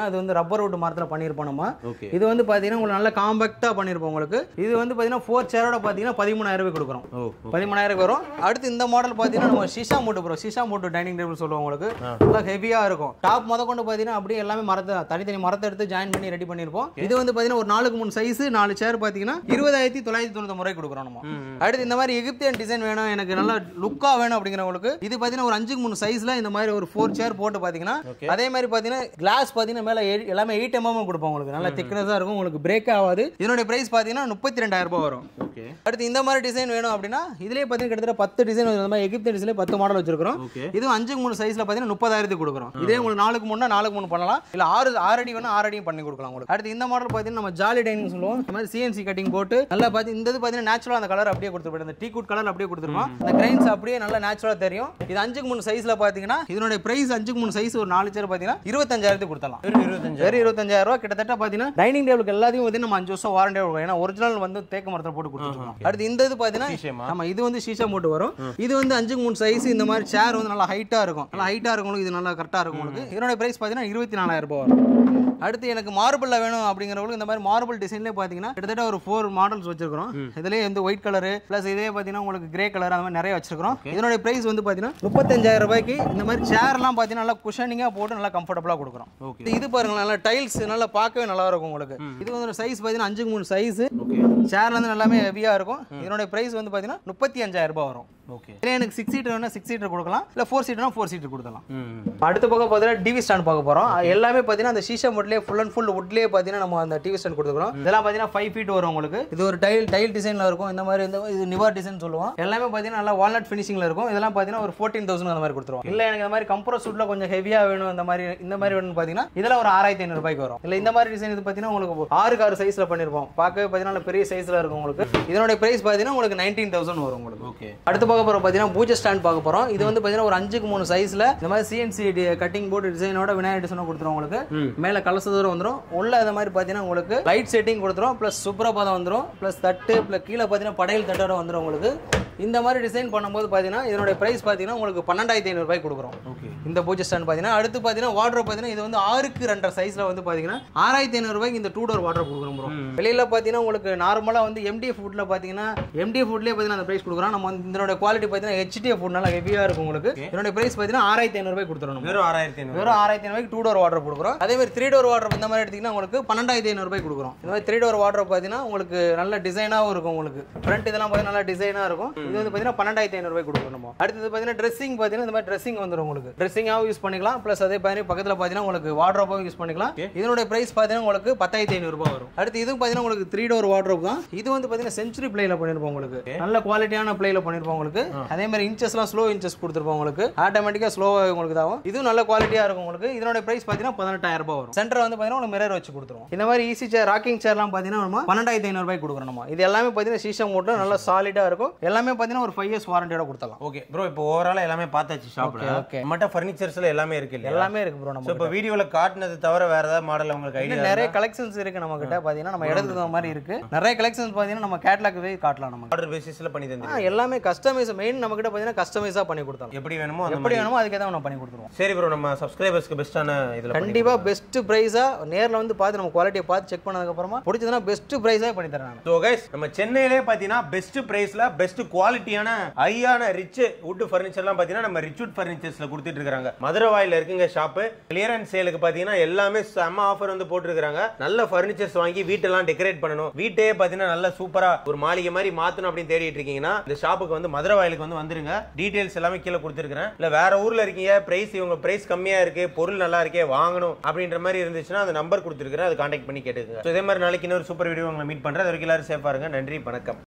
பாத்தீங்கன்னா இது வந்து ரப்பர் வுட் மரத்துல பண்ணிருப்போம் நம்ம. இது வந்து பாத்தீங்கன்னா உங்களுக்கு நல்ல காம்பாக்டா பண்ணிருப்போம் உங்களுக்கு. இது வந்து பாத்தீங்கன்னா ஃபோர் சேரோட பாத்தீங்கன்னா பதிமூணாயிரம் ரூபாய் கொடுக்குறோம். பதிமூணாயிரம் வரும். அடுத்து இந்த மாடல் பாத்தீங்கன்னா நம்ம ஷீஷா மூட்டு ப்ரோ, ஷீஷா மூட்டு டைனிங் டேபிள் சொல்லுவோம் உங்களுக்கு. நல்லா ஹெவியா இருக்கும். டாப் முத கொண்டு பாத்தீங்கன்னா அப்படியே எல்லாமே மரத்தை தனித்தனி மரத்தை எடுத்து ஜாயின் பண்ணி ரெடி பண்ணிருப்போம். இது வந்து பாத்தீங்கன்னா ஒரு நாலுக்கு மூணு சைஸ் நாலு சேர் பாத்தீங்கன்னா இருபதாயிரத்தி தொள்ளாயிரத்தி தொண்ணூறு முறை கொடுக்குறோம் நம்ம. அடுத்து இந்த மாதிரி எகிப்தியன் டிசைன் வேணும் எனக்கு நல்லா லுக்கா வேணும் அப்படிங்கிறவங்களுக்கு இது பாத்தீங்கன்னா ஒரு அஞ்சுக்கு மூணு சைஸ்ல இந்த மாதிரி ஒரு ஃபோர் சேர் போட்டு பாத்தீங்கன்னா அதே மாதிரி பாத்தீங்கன்னா கிளாஸ் பாத்தீங்கன்னா மேல எல்லாமே எயிட் எம்எம் கொடுப்போம் உங்களுக்கு. நல்ல திக்னஸா இருக்கும், உங்களுக்கு பிரேக் ஆகாது. இதனுடைய பிரைஸ் பாத்தீங்கன்னா முப்பத்தி ரெண்டாயிரம் ரூபாய் வரும். அடுத்து இந்த மாதிரி டிசைன் வேணும் அப்படின்னா இதுலயே பாத்தீங்கன்னா கிட்டத்தட்ட பத்து டிசைன் இந்த மாதிரி எகிப்தியன் டிசைன்ல பத்து மாடல் வச்சிருக்கோம். இது அஞ்சுக்கு மூணு சைஸ்ல பாத்தீங்கன்னா முப்பதாயிரத்துக்கு கொடுக்குறோம். இதே உங்களுக்கு நாலுக்கு மூணு நாலுக்கு மூணு பண்ணலாம், இல்ல ஆறு ஆறு அடி வேணும் ஆறு அடியும் பண்ணி கொடுக்கலாம் உங்களுக்கு. அடுத்து இந்த மாடல் பாத்தீங்கன்னா நம்ம ஜாலி டைனிங் சொல்லுவோம். இந்த மாதிரி சிஎன்சி கட்டிங் போட்டு நல்லா பாத்தி இந்த இது பாத்தீங்கன்னா நேச்சுரலா அந்த கலர் அப்படியே கொடுத்துருப்போம். இந்த டீ குட் கலர் அப்படியே கொடுத்துருப்போம். அந்த கிரைன்ஸ் அப்படியே நல்லா நேச்சுரலா தெரியும். இது அஞ்சுக்கு மூணு சைஸ்ல பாத்தீங்கன்னா இதனுடைய பிரைஸ் அஞ்சுக்கு மூணு சைஸ் ஒரு நாலு சேர் பாத்தீங்கன்னா இருபத்தஞ்சாயிரத்துக்கு கொடுத்தலாம். வெறும் இருபத்தஞ்சாயிரம் ரூபாய் கிட்டத்தட்ட பாத்தீங்கன்னா டைனிங் டேபிளுக்கு எல்லாத்தையும் வந்து நம்ம அஞ்சு வருஷம் வாரண்டி கொடுக்கும். ஏன்னா ஒரிஜினல் வந்து தேக்கு மரத்துல போட்டு கொடுத்துருக்கோம். அடுத்து இந்த இது பாத்தீங்கன்னா ஆமா இது வந்து ஷீஷா மூட்டு வரும். இது வந்து அஞ்சுக்கு மூணு சைஸ் இந்த மாதிரி சேர் வந்து நல்லா ஹைட்டா இருக்கும். நல்லா ஹைட்டா இருக்கும், இது நல்லா கரெக்டா இருக்கும் உங்களுக்கு. இதனுடைய பிரைஸ் பாத்தீங்கன்னா இருபத்தி நாலாயிரம் ரூபாய் வரும். அடுத்து எனக்கு மார்பிள்ல வேணும் அப்படிங்கிறவங்களுக்கு இந்த மாதிரி மார்பிள் டிசைன்லேயே பார்த்தீங்கன்னா கிட்டத்தட்ட ஒரு ஃபோர் மாடல்ஸ் வச்சிருக்கிறோம். இதுலேயே வந்து ஒயிட் கலரு ப்ளஸ் இதே பார்த்தீங்கன்னா உங்களுக்கு கிரே கலர் அந்த மாதிரி நிறைய வச்சிருக்கிறோம். இதனுடைய பிரைஸ் வந்து பார்த்தீங்கன்னா முப்பத்தஞ்சாயிரம் ரூபாய்க்கு இந்த மாதிரி சேர்லாம் பார்த்தீங்கன்னா நல்லா குஷனிங்காக போட்டு நல்லா கம்ஃபர்டபுளாக கொடுக்குறோம். இது பாருங்க நல்லா டைல்ஸ் நல்லா பார்க்கவே நல்லா இருக்கும் உங்களுக்கு. இது வந்து சைஸ் பார்த்தீங்கன்னா அஞ்சுக்கு மூணு சைஸ் சேர்ல வந்து எல்லாமே ஹெவியா இருக்கும். இதனுடைய பிரைஸ் வந்து பார்த்தீங்கன்னா முப்பத்தி அஞ்சாயிரம் ரூபாய் வரும். ஓகே, எனக்கு சிக்ஸ் சீட்டர் வேணா சிக்ஸ் சீட்டர் கொடுக்கலாம், இல்ல ஃபோர் சீட்டர்னா ஃபோர் சீட்டர் கொடுக்கலாம். அடுத்த பக்கம் பார்த்தீங்கன்னா டிவி ஸ்டாண்ட் பார்க்க போறோம். எல்லாமே பார்த்தீங்கன்னா அந்த ஷீஷா வுட்லயே ஃபுல் அண்ட் ஃபுல் வுட்லயே பார்த்தீங்கன்னா நம்ம அந்த டிவி ஸ்டாண்ட் கொடுத்துக்கிறோம். இதெல்லாம் பார்த்தீங்கன்னா ஃபைவ் ஃபீட் வரும் உங்களுக்கு. இது ஒரு டைல் டைல் டிசைன்ல இருக்கும். இந்த மாதிரி இந்த இது நிவர் டிசைன் சொல்லுவோம். எல்லாமே பார்த்தீங்கன்னா நல்லா வால்நட் ஃபினிஷிங்ல இருக்கும். இதெல்லாம் பார்த்தீங்கன்னா ஒரு ஃபோர்டீன் தௌசண்ட் அந்த மாதிரி கொடுத்துருவோம். இல்ல எனக்கு இந்த மாதிரி கம்ப்ரஸ் வுட்ல கொஞ்சம் ஹெவியா வேணும் இந்த மாதிரி இந்த மாதிரி வேணும்னு பார்த்தீங்கன்னா இதெல்லாம் ஒரு ஆறாயிரத்தி ஐநூறு ரூபாய்க்கு வரும். இல்ல இந்த மாதிரி டிசைன் இது பார்த்தீங்கன்னா உங்களுக்கு ஆறுக்கு ஆறு சைஸ்ல பண்ணிருப்போம். பார்க்கவே பார்த்தீங்கன்னா பெரிய சைஸ்ல இருக்கும் உங்களுக்கு. இதனுடைய பிரைஸ் பார்த்தீங்கன்னா உங்களுக்கு நைன்டீன் தௌசண்ட் வரும் உங்களுக்கு. ஓகே, அடுத்து பார்க்க போறோம் பார்த்தீங்கன்னா பூஜை ஸ்டாண்ட் பார்க்க போறோம். இது வந்து பாத்தீங்கன்னா ஒரு அஞ்சுக்கு மூணு சைஸ்ல இந்த மாதிரி சிஎன்சி கட்டிங் போர்டு டிசைனோட விநாயகர் டிசைன் கொடுத்துரும் உங்களுக்கு. மேல கலச தூரம் வந்துரும். உள்ள இந்த மாதிரி பாத்தீங்கன்னா உங்களுக்கு லைட் செட்டிங் கொடுத்துரும். பிளஸ் சுப்ரபாதம் வந்துரும். பிளஸ் தட்டு பிளஸ் கீழே பாத்தீங்கன்னா படையல் தட்டோட வந்துரும் உங்களுக்கு. இந்த மாதிரி டிசைன் பண்ணும்போது பாத்தீங்கன்னா இதனுடைய பிரைஸ் பாத்தீங்கன்னா உங்களுக்கு பன்னெண்டாயிரத்தி ஐநூறு ரூபாய் கொடுக்குறோம். இந்த பூஜை ஸ்டாண்ட் பாத்தீங்கன்னா அடுத்து பாத்தீங்கன்னா வார்ட்ரோப் பாத்தீங்கன்னா இது வந்து ஆறுக்கு ரெண்டரை சைஸ்ல வந்து பாத்தீங்கன்னா ஆறாயிரத்தி ஐநூறு ரூபாய்க்கு இந்த டூ டோர் வார்ட்ரோப் கொடுக்குறோம் ப்ரோ. வெளியில பாத்தீங்கன்னா உங்களுக்கு நார்மலா வந்து எம்டிஎஃப் ஃபுட்ல பாத்தீங்கன்னா எம்டிஎஃப் ஃபுட்லயே பாத்தீங்கன்னா அந்த பிரைஸ் கொடுக்குறோம். நம்ம இதனோட குவாலிட்டி பாத்தீங்கன்னா ஹெச்டிஎஃப் ஃபுட் நல்லா ஹெவியா இருக்கும் உங்களுக்கு. இதனுடைய பிரைஸ் பாத்தீங்கன்னா ஆறாயிரத்தி ஐநூறு ரூபாய் கொடுத்துறோம். வெறும் ஆறாயிரத்தி ஐநூறு வெறும் ஆறாயிரத்தி ஐநூறு டூ டோர் வார்ட்ரோப் கொடுக்குறோம். அதே மாதிரி த்ரீ டோர் வார்ட்ரோப் இந்த மாதிரி எடுத்தீங்கன்னா உங்களுக்கு பன்னெண்டாயிரத்தி ஐநூறு ரூபாய் கொடுக்குறோம். இந்த மாதிரி த்ரீ டோர் வார்ட்ரோப் பாத்தீங்கன்னா உங்களுக்கு நல்ல டிசைனாவும் இருக்கும் உங்களுக்கு. ஃப்ரண்ட் இதெல்லாம் பாத்தீங்கன்னா நல்ல டிசைனா இருக்கும். இது வந்து பாத்தீங்கன்னா பன்னெண்டாயிரத்தி ஐநூறு ரூபாய் கொடுக்கணும். அடுத்து பாத்தீங்கன்னா ட்ரெஸ்ஸிங் பாத்தீங்கன்னா இந்த மாதிரி ட்ரெஸ்ஸிங் வந்துரும் உங்களுக்கு. ட்ரெஸ்ஸிங்காவும் யூஸ் பண்ணிக்கலாம். பிளஸ் அதே மாதிரி பக்கத்துல பாத்தீங்கன்னா உங்களுக்கு வார்ட்ரோப்பாவும் யூஸ் பண்ணிக்கலாம். இதனுடைய பிரைஸ் பாத்தீங்கன்னா உங்களுக்கு பத்தாயிரத்தி ஐநூறு ரூபாய் வரும். அடுத்து இது பாத்தீங்கன்னா உங்களுக்கு த்ரீ டோர் வார்ட்ரோப் தான். இது வந்து பாத்தீங்கன்னா செஞ்சுரி பிளேல பண்ணிருப்போம் உங்களுக்கு. நல்ல குவாலிட்டியான பிளேல பண்ணிருப்போம் உங்களுக்கு. அதே மாதிரி இன்ச்சஸ்லாம் ஸ்லோ இன்ச்சஸ் கொடுத்துருப்போம் உங்களுக்கு. ஆட்டோமேட்டிக்கா ஸ்லோவா உங்களுக்கு தாவும். இது நல்ல குவாலிட்டியா இருக்கும் உங்களுக்கு. இதனுடைய பிரைஸ் பாத்தீங்கன்னா பதினெட்டாயிரம் ரூபாய் வரும். சென்டர் வந்து பாத்தீங்கன்னா உங்களுக்கு மிரர் வச்சு கொடுத்துருவோம். இந்த மாதிரி ஈஸி சேர் ராக்கிங் சேர்லாம் பாத்தீங்கன்னா நம்ம பன்னெண்டாயிரத்தி ஐநூறு ரூபாய் கொடுக்குறோம். நம்ம இது எல்லாமே பாத்தீங்கன்னா ஷீஷா மூட்டு நல்ல சாலிடா இருக்கும். எல்லாமே பாத்தீங்கன்னா ஒரு ஃபைவ் இயர்ஸ் வாரண்டியோட கொடுத்தலாம். ஓகே ப்ரோ, இப்போ ஓவராலா எல்லாமே பார்த்தாச்சு ஷாப்ல. நம்மட்ட ஃபர்னிச்சர்ஸ்ல எல்லாமே இருக்கு இல்ல? எல்லாமே இருக்கு ப்ரோ. நம்ம இப்போ வீடியோல காட்டுனது தவிர வேற ஏதாவது மாடல் உங்களுக்கு ஐடியா? நிறைய கலெக்ஷன்ஸ் இருக்கு நம்ம கிட்ட பாத்தீங்கன்னா நம்ம எடுத்துக்கிற மாதிரி இருக்கு. நிறைய கலெக்ஷன்ஸ் பாத்தீங்கன்னா நம்ம கேட்டலாக் வே காட்டலாம். நம்ம ஆர்டர் பேசிஸ்ல பண்ணி தந்துருவோம். எல்லாமே கஸ்டமைஸ் மெயின் நம்ம கிட்ட பாத்தீங்கன்னா கஸ்டமைஸா பண்ணி கொடுத்தோம். எப்படி வேணுமோ எப்படி வேணுமோ அதுக்கு தான் நம்ம பண்ணி கொடுத்துருவோம். சரி ப்ரோ, நம்ம சப்ஸ்கிரைபர்ஸ்க்கு பெஸ்டான இதுல கண்டிப்பா பெஸ்ட் பிரைஸா நேர்ல வந்து பார்த்து நம்ம குவாலிட்டியை பார்த்து செக் பண்ணதுக்கு அப்புறமா பிடிச்சதுன்னா பெஸ்ட் பிரைஸா பண்ணி தரேன். சோ गाइस, நம்ம சென்னையிலே பாத்தீங்கன்னா பெஸ்ட் பிரைஸ்ல பெஸ்ட் குவாலிட்டியான ஹையான ரிச் வுட் ஃபர்னிச்சர்லாம் பாத்தீங்கன்னா நம்ம ரிச்வுட் ஃபர்னிச்சர்ஸ்ல கொடுத்துட்டு இருக்காங்க. மதுரவாயில இருக்குங்க ஷாப். கிளியரன்ஸ் சேலுக்கு பாத்தீங்கன்னா எல்லாமே செம்ம ஆஃபர் வந்து போட்டுருக்காங்க. நல்ல ஃபர்னிச்சர்ஸ் வாங்கி வீட்டெல்லாம் டெக்கரேட் பண்ணணும், வீட்டே பாத்தீங்கன்னா நல்ல சூப்பரா ஒரு மாளிகை மாதிரி மாத்தணும் அப்படின்னு தேடிட்டு இருக்கீங்கன்னா இந்த ஷாப்புக்கு வந்து மதுரவாயிலுக்கு வந்து வந்துருங்க. டீடைல்ஸ் எல்லாமே கீழே கொடுத்துருக்கேன். இல்ல வேற ஊர்ல இருக்கீங்க, பிரைஸ் இவங்க பிரைஸ் கம்மியா இருக்கு, பொருள் நல்லா இருக்கே, வாங்கணும் அப்படின்ற மாதிரி இருந்துச்சுன்னா அந்த நம்பர் கொடுத்துருக்கேன், அதை கான்டாக்ட் பண்ணி கேட்டுக்கங்க. இதே மாதிரி நாளைக்கு இன்னொரு சூப்பர் வீடியோ உங்களை மீட் பண்றேன். அது வரைக்கும் எல்லாரும் சேஃபா இருங்க. நன்றி, வணக்கம்.